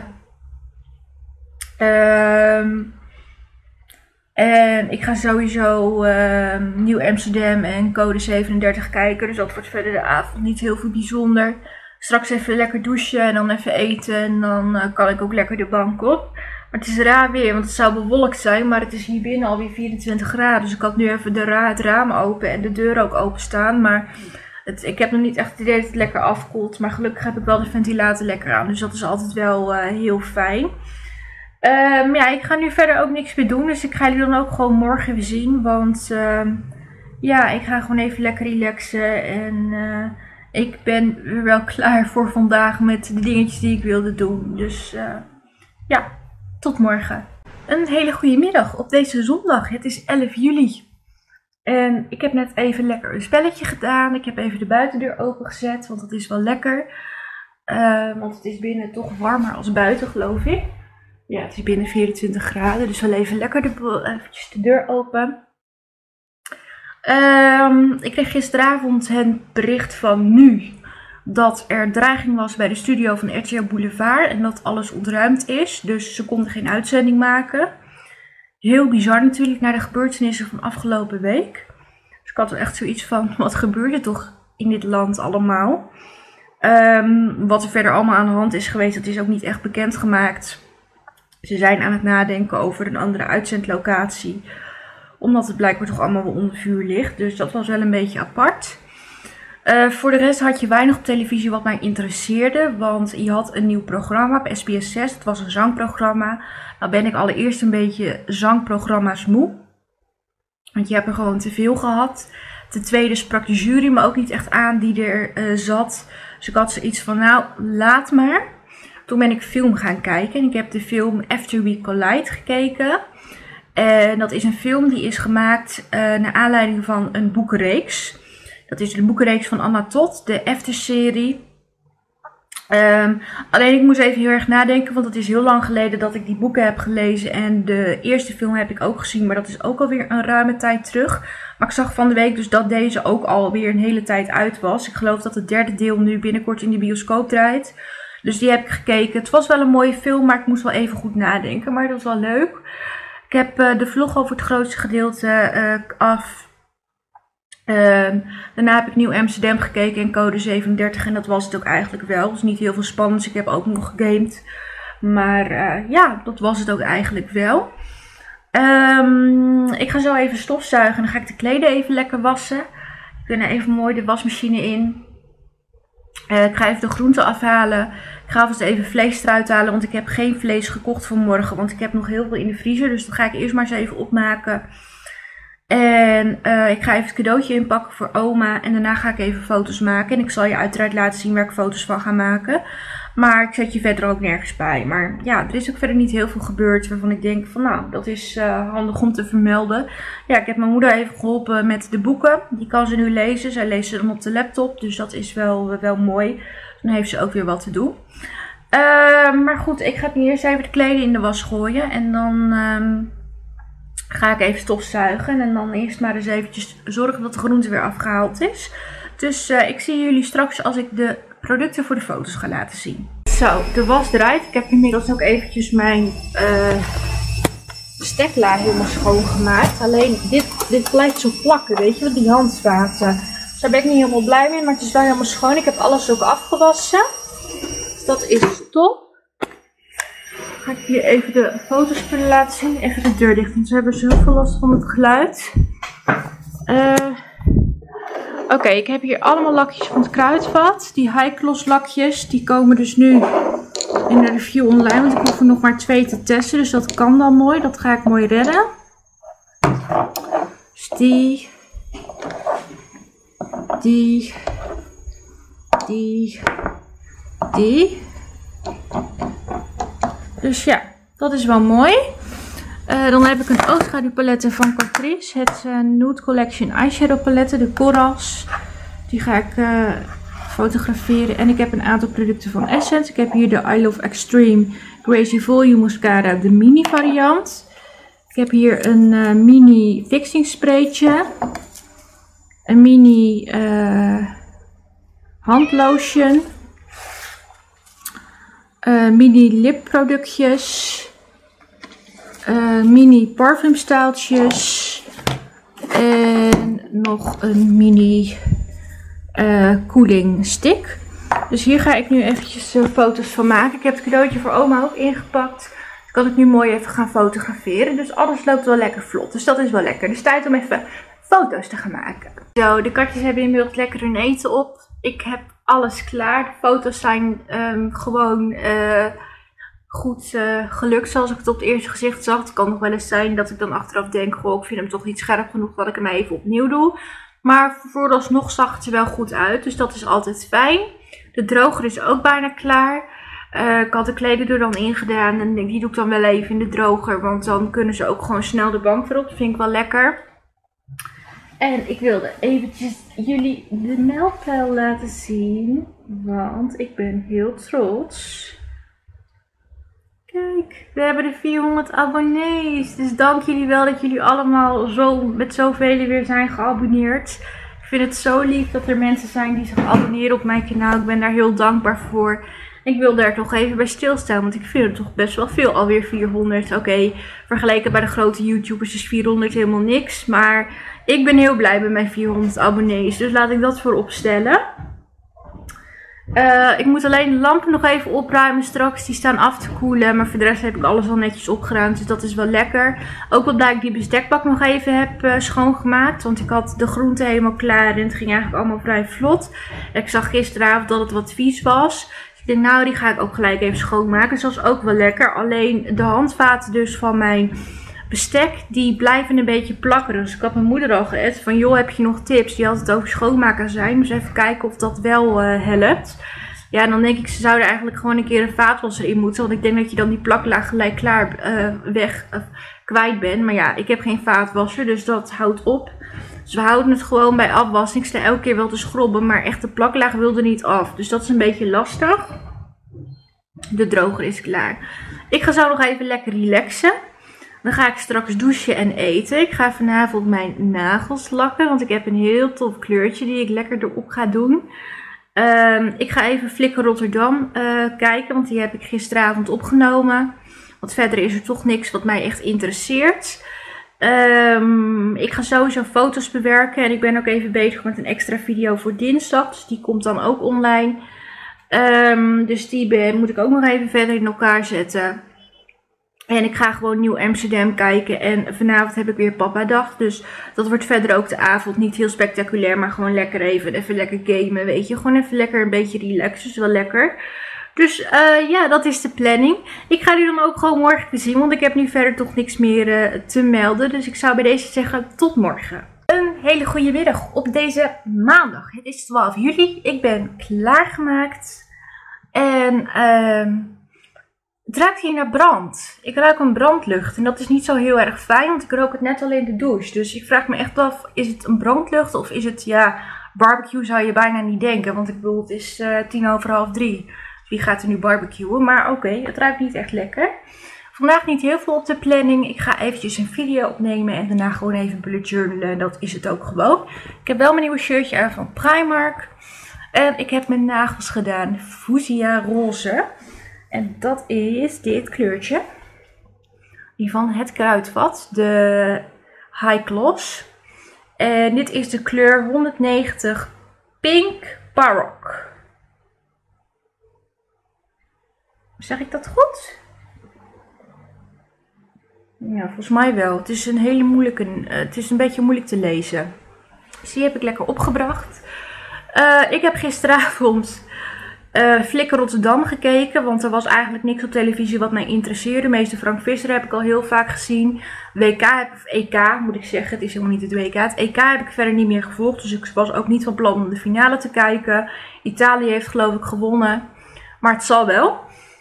En ik ga sowieso Nieuw Amsterdam en Code 37 kijken. Dus dat wordt verder de avond niet heel veel bijzonder. Straks even lekker douchen en dan even eten. En dan kan ik ook lekker de bank op. Maar het is raar weer, want het zou bewolkt zijn. Maar het is hier binnen alweer 24 graden. Dus ik had nu even het raam open en de deur ook open staan. Maar ik heb nog niet echt het idee dat het lekker afkoelt. Maar gelukkig heb ik wel de ventilator lekker aan. Dus dat is altijd wel heel fijn. Ja, ik ga nu verder ook niks meer doen. Dus ik ga jullie dan ook gewoon morgen weer zien. Want ja, ik ga gewoon even lekker relaxen. En ik ben weer wel klaar voor vandaag met de dingetjes die ik wilde doen. Dus ja, tot morgen. Een hele goede middag op deze zondag. Het is 11 juli. En ik heb net even lekker een spelletje gedaan. Ik heb even de buitendeur opengezet, want dat is wel lekker. Want het is binnen toch warmer als buiten, geloof ik. Ja, het is binnen 24 graden, dus wel even lekker eventjes de deur open. Ik kreeg gisteravond het bericht van Nu dat er dreiging was bij de studio van RTL Boulevard en dat alles ontruimd is. Dus ze konden geen uitzending maken. Heel bizar natuurlijk, naar de gebeurtenissen van afgelopen week. Dus ik had er echt zoiets van, wat gebeurt er toch in dit land allemaal? Wat er verder allemaal aan de hand is geweest, dat is ook niet echt bekendgemaakt. Ze zijn aan het nadenken over een andere uitzendlocatie. Omdat het blijkbaar toch allemaal wel onder vuur ligt. Dus dat was wel een beetje apart. Voor de rest had je weinig op televisie wat mij interesseerde. Want je had een nieuw programma op SBS 6. Het was een zangprogramma. Nou ben ik allereerst een beetje zangprogramma's moe. Want je hebt er gewoon te veel gehad. Ten tweede sprak de jury me ook niet echt aan die er zat. Dus ik had zoiets van, nou laat maar. Toen ben ik film gaan kijken. En ik heb de film After We Collide gekeken. En dat is een film die is gemaakt naar aanleiding van een boekenreeks. Dat is de boekenreeks van Anna Todd, de After-serie. Alleen ik moest even heel erg nadenken, want het is heel lang geleden dat ik die boeken heb gelezen. En de eerste film heb ik ook gezien, maar dat is ook alweer een ruime tijd terug. Maar ik zag van de week dus dat deze ook alweer een hele tijd uit was. Ik geloof dat het derde deel nu binnenkort in de bioscoop draait. Dus die heb ik gekeken. Het was wel een mooie film, maar ik moest wel even goed nadenken. Maar dat was wel leuk. Ik heb de vlog over het grootste gedeelte af. Daarna heb ik Nieuw Amsterdam gekeken en Code 37 en dat was het ook eigenlijk wel. Dus niet heel veel spannends. Ik heb ook nog gegamed. Maar ja, dat was het ook eigenlijk wel. Ik ga zo even stofzuigen en dan ga ik de kleden even lekker wassen. Ik ben er even mooi de wasmachine in. Ik ga even de groenten afhalen. Ik ga alvast even vlees eruit halen, want ik heb geen vlees gekocht voor morgen. Want ik heb nog heel veel in de vriezer, dus dat ga ik eerst maar eens even opmaken. En ik ga even het cadeautje inpakken voor oma. En daarna ga ik even foto's maken. En ik zal je uiteraard laten zien waar ik foto's van ga maken. Maar ik zet je verder ook nergens bij. Maar ja, er is ook verder niet heel veel gebeurd waarvan ik denk van nou, dat is handig om te vermelden. Ja, ik heb mijn moeder even geholpen met de boeken. Die kan ze nu lezen. Zij leest ze dan op de laptop. Dus dat is wel mooi. Dan heeft ze ook weer wat te doen. Maar goed, ik ga nu eerst even de kleden in de was gooien. En dan ga ik even stofzuigen. En dan eerst maar eens eventjes zorgen dat de groente weer afgehaald is. Dus ik zie jullie straks als ik de producten voor de foto's ga laten zien. Zo, de was eruit. Ik heb inmiddels ook eventjes mijn bestekla helemaal schoongemaakt. Alleen dit blijft zo plakken, weet je, die handvaten. Dus daar ben ik niet helemaal blij mee, maar het is wel helemaal schoon. Ik heb alles ook afgewassen. Dus dat is top. Ga ik hier even de foto's kunnen laten zien. Even de deur dicht, want ze hebben zoveel last van het geluid. Oké, ik heb hier allemaal lakjes van het Kruidvat. Die high gloss lakjes, die komen dus nu in de review online. Want ik hoef er nog maar 2 te testen. Dus dat kan dan mooi. Dat ga ik mooi redden. Dus die. Dus ja, dat is wel mooi. Dan heb ik een oogschaduwpaletten van Catrice. Het Nude Collection Eyeshadow paletten, de korals. Die ga ik fotograferen. En ik heb een aantal producten van Essence. Ik heb hier de I Love Extreme Crazy Volume Mascara, de mini variant. Ik heb hier een mini fixing spraytje. Een mini handlotion. Mini lipproductjes. Mini parfumstaaltjes. En nog een mini cooling stick. Dus hier ga ik nu eventjes foto's van maken. Ik heb het cadeautje voor oma ook ingepakt. Dus kan ik nu mooi even gaan fotograferen. Dus alles loopt wel lekker vlot. Dus dat is wel lekker. Dus tijd om even foto's te gaan maken. Zo, de katjes hebben inmiddels lekker hun eten op. Ik heb alles klaar. De foto's zijn gewoon goed gelukt zoals ik het op het eerste gezicht zag. Het kan nog wel eens zijn dat ik dan achteraf denk, goh, ik vind hem toch niet scherp genoeg dat ik hem even opnieuw doe. Maar vooralsnog zag het er wel goed uit, dus dat is altijd fijn. De droger is ook bijna klaar. Ik had de kleden er dan in gedaan en die doe ik dan wel even in de droger, want dan kunnen ze ook gewoon snel de bank weer op. Dat vind ik wel lekker. En ik wilde eventjes jullie de mijlpaal laten zien, want ik ben heel trots. Kijk, we hebben de 400 abonnees. Dus dank jullie wel dat jullie allemaal met zoveel weer zijn geabonneerd. Ik vind het zo lief dat er mensen zijn die zich abonneren op mijn kanaal. Ik ben daar heel dankbaar voor. Ik wil daar toch even bij stilstaan, want ik vind het toch best wel veel. Alweer 400. Oké, vergeleken bij de grote YouTubers is 400 helemaal niks. Maar ik ben heel blij met mijn 400 abonnees. Dus laat ik dat voorop stellen. Ik moet alleen de lampen nog even opruimen straks. Die staan af te koelen. Maar voor de rest heb ik alles al netjes opgeruimd. Dus dat is wel lekker. Ook wat blij ik die bestekbak nog even heb schoongemaakt. Want ik had de groenten helemaal klaar. En het ging eigenlijk allemaal vrij vlot. Ik zag gisteravond dat het wat vies was. Dus ik denk nou die ga ik ook gelijk even schoonmaken. Dus dat is ook wel lekker. Alleen de handvaten dus van mijn bestek, die blijven een beetje plakken. Dus ik had mijn moeder al geëst van, joh, heb je nog tips? Die had het over schoonmaken zijn. Dus even kijken of dat wel helpt. Ja, en dan denk ik, ze zouden eigenlijk gewoon een keer een vaatwasser in moeten. Want ik denk dat je dan die plaklaag gelijk klaar kwijt bent. Maar ja, ik heb geen vaatwasser, dus dat houdt op. Dus we houden het gewoon bij afwassen. Ik sta elke keer wel te schrobben, maar echt de plaklaag wilde niet af. Dus dat is een beetje lastig. De droger is klaar. Ik ga zo nog even lekker relaxen. Dan ga ik straks douchen en eten. Ik ga vanavond mijn nagels lakken. Want ik heb een heel tof kleurtje die ik lekker erop ga doen. Ik ga even Flikker Rotterdam kijken. Want die heb ik gisteravond opgenomen. Want verder is er toch niks wat mij echt interesseert. Ik ga sowieso foto's bewerken. En ik ben ook even bezig met een extra video voor dinsdag. Dus die komt dan ook online. Dus die moet ik ook nog even verder in elkaar zetten. En ik ga gewoon Nieuw Amsterdam kijken. En vanavond heb ik weer papadag. Dus dat wordt verder ook de avond. Niet heel spectaculair, maar gewoon lekker even lekker gamen, weet je. Gewoon even lekker een beetje relaxen. Dus wel lekker. Dus ja, dat is de planning. Ik ga jullie dan ook gewoon morgen zien. Want ik heb nu verder toch niks meer te melden. Dus ik zou bij deze zeggen tot morgen. Een hele goede middag op deze maandag. Het is 12 juli. Ik ben klaargemaakt. En het ruikt hier naar brand. Ik ruik een brandlucht en dat is niet zo heel erg fijn, want ik rook het net al in de douche. Dus ik vraag me echt af, is het een brandlucht of is het, ja, barbecue zou je bijna niet denken. Want ik bedoel, het is 3:10. Dus wie gaat er nu barbecuen? Maar oké, het ruikt niet echt lekker. Vandaag niet heel veel op de planning. Ik ga eventjes een video opnemen en daarna gewoon even bullet journalen. En dat is het ook gewoon. Ik heb wel mijn nieuwe shirtje aan van Primark. En ik heb mijn nagels gedaan, Fuchsia roze. En dat is dit kleurtje. Die van Het Kruidvat. De High Gloss. En dit is de kleur 190 Pink Parrock. Zeg ik dat goed? Ja, volgens mij wel. Het is een hele moeilijke. Het is een beetje moeilijk te lezen. Dus die heb ik lekker opgebracht. Ik heb gisteravond Flikker Rotterdam gekeken, want er was eigenlijk niks op televisie wat mij interesseerde. Meester Frank Visser heb ik al heel vaak gezien. EK moet ik zeggen, het is helemaal niet het WK. Het EK heb ik verder niet meer gevolgd, dus ik was ook niet van plan om de finale te kijken. Italië heeft geloof ik gewonnen, maar het zal wel.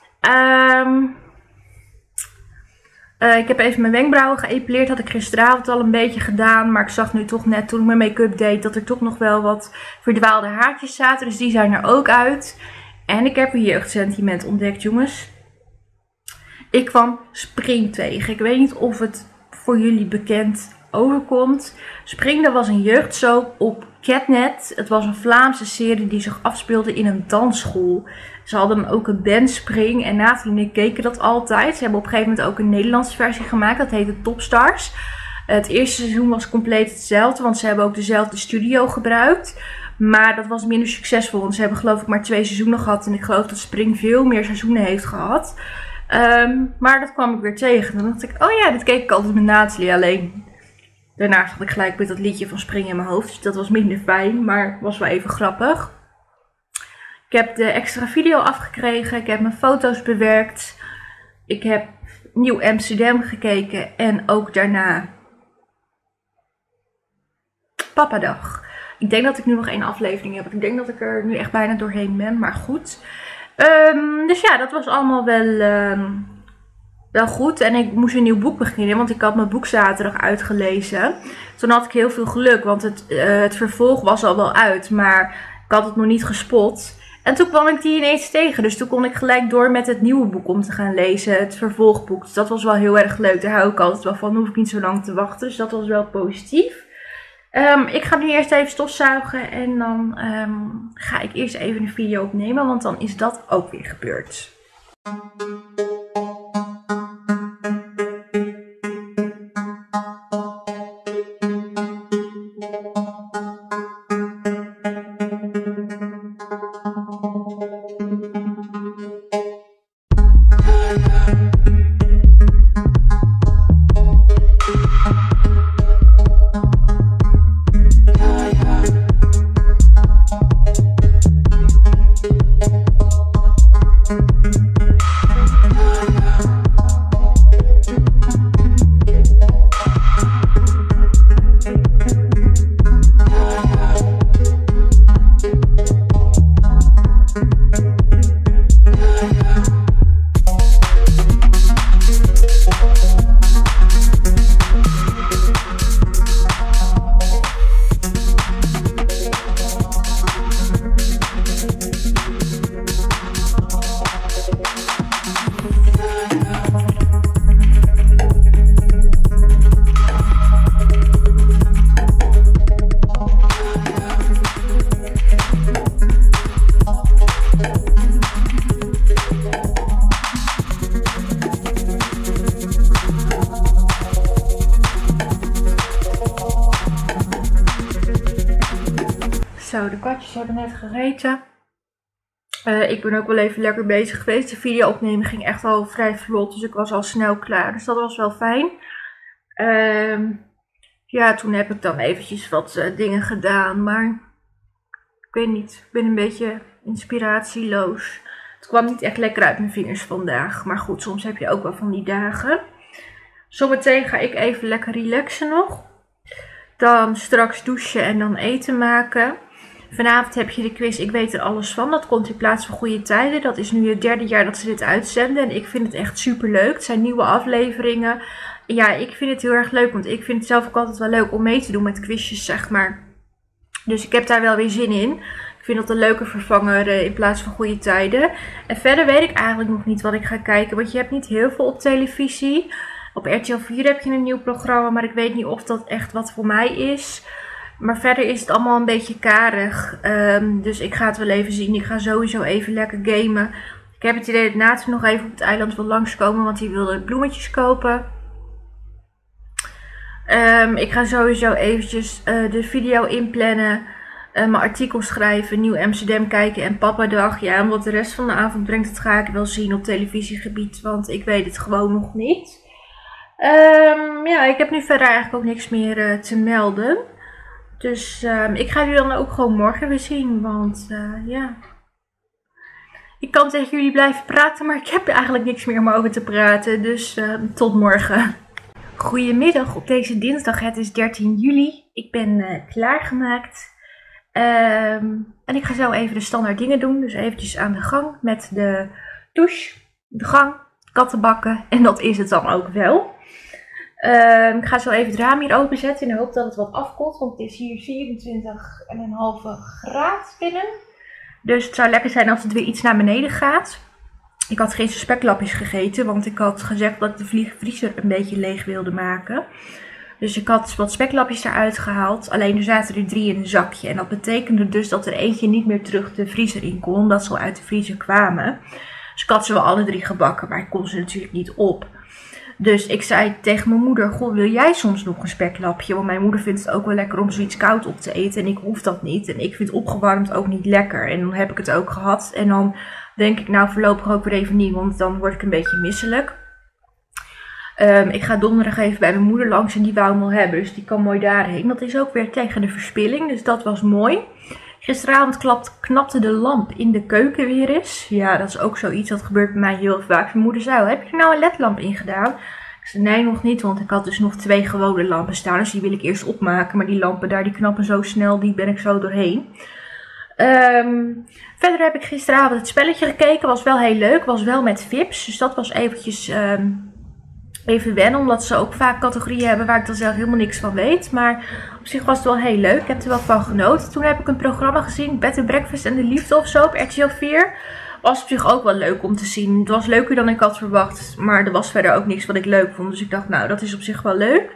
Ik heb even mijn wenkbrauwen geëpileerd, had ik gisteravond al een beetje gedaan. Maar ik zag nu toch net toen ik mijn make-up deed dat er toch nog wel wat verdwaalde haartjes zaten. Dus die zijn er ook uit. En ik heb een jeugdsentiment ontdekt, jongens. Ik kwam Spring tegen. Ik weet niet of het voor jullie bekend overkomt. Spring, dat was een jeugdsoap op Catnet. Het was een Vlaamse serie die zich afspeelde in een dansschool. Ze hadden ook een band Spring en Nathalie en ik keken dat altijd. Ze hebben op een gegeven moment ook een Nederlandse versie gemaakt. Dat heette Topstars. Het eerste seizoen was compleet hetzelfde, want ze hebben ook dezelfde studio gebruikt. Maar dat was minder succesvol, want ze hebben geloof ik maar 2 seizoenen gehad. En ik geloof dat Spring veel meer seizoenen heeft gehad. Maar dat kwam ik weer tegen. Dan dacht ik, oh ja, dit keek ik altijd met Nathalie. Alleen daarna zat ik gelijk met dat liedje van Spring in mijn hoofd. Dus dat was minder fijn, maar was wel even grappig. Ik heb de extra video afgekregen. Ik heb mijn foto's bewerkt. Ik heb Nieuw Amsterdam gekeken. En ook daarna Papadag. Ik denk dat ik nu nog 1 aflevering heb. Ik denk dat ik er nu echt bijna doorheen ben. Maar goed. Dus ja, dat was allemaal wel goed. En ik moest een nieuw boek beginnen. Want ik had mijn boek zaterdag uitgelezen. Toen had ik heel veel geluk. Want het vervolg was al wel uit. Maar ik had het nog niet gespot. En toen kwam ik die ineens tegen. Dus toen kon ik gelijk door met het nieuwe boek om te gaan lezen. Het vervolgboek. Dus dat was wel heel erg leuk. Daar hou ik altijd wel van. Dan hoef ik niet zo lang te wachten. Dus dat was wel positief. Ik ga nu eerst even stofzuigen. En dan ga ik eerst even een video opnemen. Want dan is dat ook weer gebeurd. Zo, de katjes hebben net gegeten. Ik ben ook wel even lekker bezig geweest. De video opnemen ging echt al vrij vlot, dus ik was al snel klaar. Dus dat was wel fijn. Ja, toen heb ik dan eventjes wat dingen gedaan, maar ik weet niet. Ik ben een beetje inspiratieloos. Het kwam niet echt lekker uit mijn vingers vandaag. Maar goed, soms heb je ook wel van die dagen. Zometeen ga ik even lekker relaxen nog. Dan straks douchen en dan eten maken. Vanavond heb je de quiz Ik Weet Er Alles Van. Dat komt in plaats van Goede Tijden. Dat is nu het 3e jaar dat ze dit uitzenden. En ik vind het echt super leuk. Het zijn nieuwe afleveringen. Ja, ik vind het heel erg leuk. Want ik vind het zelf ook altijd wel leuk om mee te doen met quizjes, zeg maar. Dus ik heb daar wel weer zin in. Ik vind dat een leuke vervanger in plaats van Goede Tijden. En verder weet ik eigenlijk nog niet wat ik ga kijken. Want je hebt niet heel veel op televisie. Op RTL 4 heb je een nieuw programma. Maar ik weet niet of dat echt wat voor mij is. Maar verder is het allemaal een beetje karig. Dus ik ga het wel even zien. Ik ga sowieso even lekker gamen. Ik heb het idee dat Nathan nog even op het eiland wil langskomen. Want hij wilde bloemetjes kopen. Ik ga sowieso eventjes de video inplannen. Mijn artikel schrijven. Nieuw Amsterdam kijken en Papadag. Ja, en wat de rest van de avond brengt, dat ga ik wel zien op televisiegebied. Want ik weet het gewoon nog niet. Ja, ik heb nu verder eigenlijk ook niks meer te melden. Dus ik ga jullie dan ook gewoon morgen weer zien. Want ja, Ik kan tegen jullie blijven praten, maar ik heb er eigenlijk niks meer om over te praten. Dus tot morgen. Goedemiddag op deze dinsdag. Het is 13 juli. Ik ben klaargemaakt. En ik ga zo even de standaard dingen doen. Dus eventjes aan de gang met de douche, de gang, kattenbakken. En dat is het dan ook wel. Ik ga zo even het raam hier openzetten in de hoop dat het wat afkoelt. Want het is hier 24,5 graden binnen. Dus het zou lekker zijn als het weer iets naar beneden gaat. Ik had geen speklapjes gegeten, want ik had gezegd dat ik de vriezer een beetje leeg wilde maken. Dus ik had wat speklapjes eruit gehaald. Alleen er zaten er 3 in een zakje. En dat betekende dus dat er eentje niet meer terug de vriezer in kon, omdat ze al uit de vriezer kwamen. Dus ik had ze wel alle 3 gebakken, maar ik kon ze natuurlijk niet op. Dus ik zei tegen mijn moeder, goh, wil jij soms nog een speklapje? Want mijn moeder vindt het ook wel lekker om zoiets koud op te eten. En ik hoef dat niet. En ik vind opgewarmd ook niet lekker. En dan heb ik het ook gehad. En dan denk ik, nou voorlopig ook weer even niet. Want dan word ik een beetje misselijk. Ik ga donderdag even bij mijn moeder langs en die wou hem al hebben. Dus die kan mooi daarheen. Dat is ook weer tegen de verspilling. Dus dat was mooi. Gisteravond knapte de lamp in de keuken weer eens. Ja, dat is ook zoiets. Dat gebeurt bij mij heel vaak. Mijn moeder zei, heb je er nou een ledlamp in gedaan? Ik zei, nee, nog niet. Want ik had dus nog 2 gewone lampen staan. Dus die wil ik eerst opmaken. Maar die lampen daar, die knappen zo snel. Die ben ik zo doorheen. Verder heb ik gisteravond het spelletje gekeken. Was wel heel leuk. Was wel met Vips. Dus dat was eventjes even wennen. Omdat ze ook vaak categorieën hebben waar ik dan zelf helemaal niks van weet. Maar op zich was het wel heel leuk. Ik heb er wel van genoten. Toen heb ik een programma gezien. Bed and Breakfast en de Liefde of zo op RTL 4. Was op zich ook wel leuk om te zien. Het was leuker dan ik had verwacht. Maar er was verder ook niks wat ik leuk vond. Dus ik dacht, nou, dat is op zich wel leuk.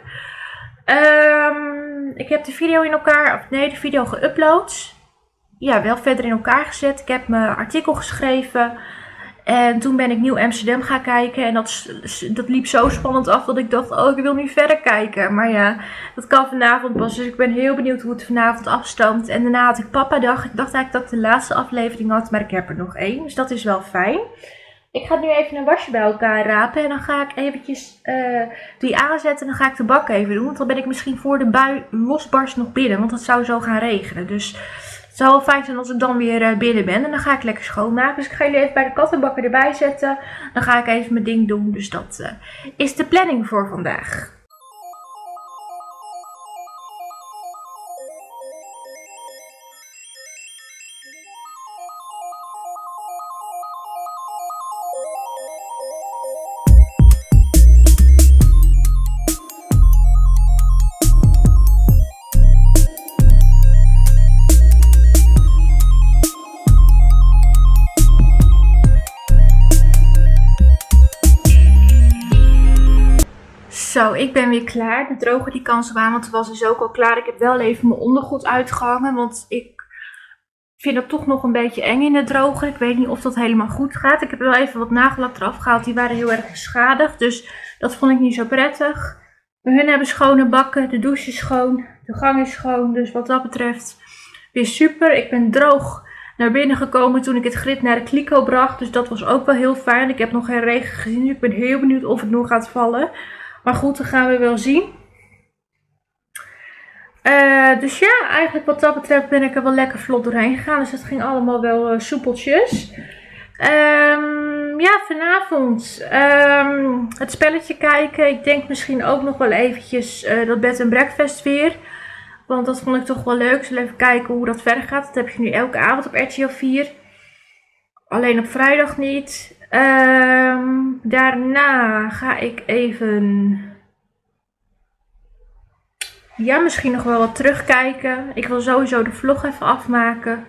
Ik heb de video de video geüpload. Ja, wel verder in elkaar gezet. Ik heb mijn artikel geschreven. En toen ben ik Nieuw Amsterdam gaan kijken. En dat liep zo spannend af dat ik dacht, oh, ik wil nu verder kijken. Maar ja, dat kan vanavond pas. Dus ik ben heel benieuwd hoe het vanavond afstoomt. En daarna had ik Papadag. Ik dacht eigenlijk dat ik de laatste aflevering had, maar ik heb er nog 1. Dus dat is wel fijn. Ik ga nu even een wasje bij elkaar rapen. En dan ga ik eventjes die aanzetten. En dan ga ik de bak even doen. Want dan ben ik misschien voor de bui losbarst nog binnen. Want het zou zo gaan regenen. Dus het zou wel fijn zijn als ik dan weer binnen ben. En dan ga ik lekker schoonmaken. Dus ik ga jullie even bij de kattenbakker erbij zetten. Dan ga ik even mijn ding doen. Dus dat is de planning voor vandaag. Zo, ik ben weer klaar. De droger die kan zo aan, want het was dus ook al klaar. Ik heb wel even mijn ondergoed uitgehangen, want ik vind het toch nog een beetje eng in de droger. Ik weet niet of dat helemaal goed gaat. Ik heb wel even wat nagellak eraf gehaald. Die waren heel erg beschadigd, dus dat vond ik niet zo prettig. Hun hebben schone bakken, de douche is schoon, de gang is schoon. Dus wat dat betreft weer super. Ik ben droog naar binnen gekomen toen ik het grid naar de kliko bracht. Dus dat was ook wel heel fijn. Ik heb nog geen regen gezien, dus ik ben heel benieuwd of het nog gaat vallen. Maar goed, dat gaan we wel zien. Dus ja, eigenlijk wat dat betreft ben ik er wel lekker vlot doorheen gegaan. Dus het ging allemaal wel soepeltjes. Ja, vanavond het spelletje kijken. Ik denk misschien ook nog wel eventjes dat Bed and Breakfast weer. Want dat vond ik toch wel leuk. Ik zal even kijken hoe dat verder gaat. Dat heb je nu elke avond op RTL 4. Alleen op vrijdag niet. Daarna ga ik even, ja, misschien nog wel wat terugkijken. Ik wil sowieso de vlog even afmaken.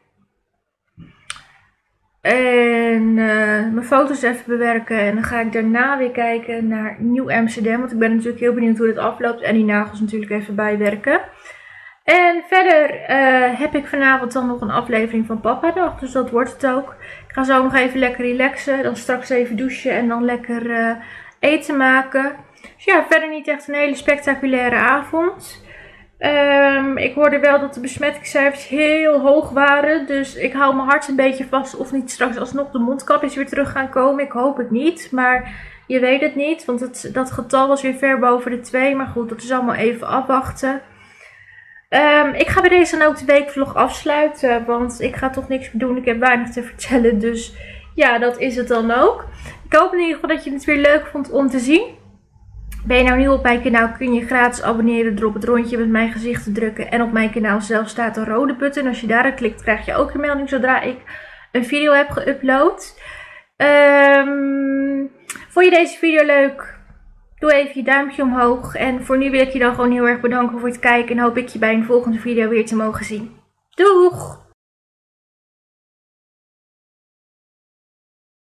En mijn foto's even bewerken. En dan ga ik daarna weer kijken naar Nieuw Amsterdam. Want ik ben natuurlijk heel benieuwd hoe dit afloopt. En die nagels natuurlijk even bijwerken. En verder heb ik vanavond dan nog een aflevering van Papadag. Dus dat wordt het ook. Ik ga zo nog even lekker relaxen. Dan straks even douchen en dan lekker eten maken. Dus ja, verder niet echt een hele spectaculaire avond. Ik hoorde wel dat de besmettingscijfers heel hoog waren. Dus ik hou mijn hart een beetje vast of niet straks alsnog de mondkapjes weer terug gaan komen. Ik hoop het niet, maar je weet het niet. Want dat getal was weer ver boven de 2. Maar goed, dat is allemaal even afwachten. Ik ga bij deze dan ook de weekvlog afsluiten, want ik ga toch niks meer doen. Ik heb weinig te vertellen, dus ja, dat is het dan ook. Ik hoop in ieder geval dat je het weer leuk vond om te zien. Ben je nou nieuw op mijn kanaal, kun je gratis abonneren door op het rondje met mijn gezicht te drukken. En op mijn kanaal zelf staat een rode button. Als je daarop klikt, krijg je ook een melding zodra ik een video heb geüpload. Vond je deze video leuk? Doe even je duimpje omhoog. En voor nu wil ik je dan gewoon heel erg bedanken voor het kijken. En hoop ik je bij een volgende video weer te mogen zien. Doeg!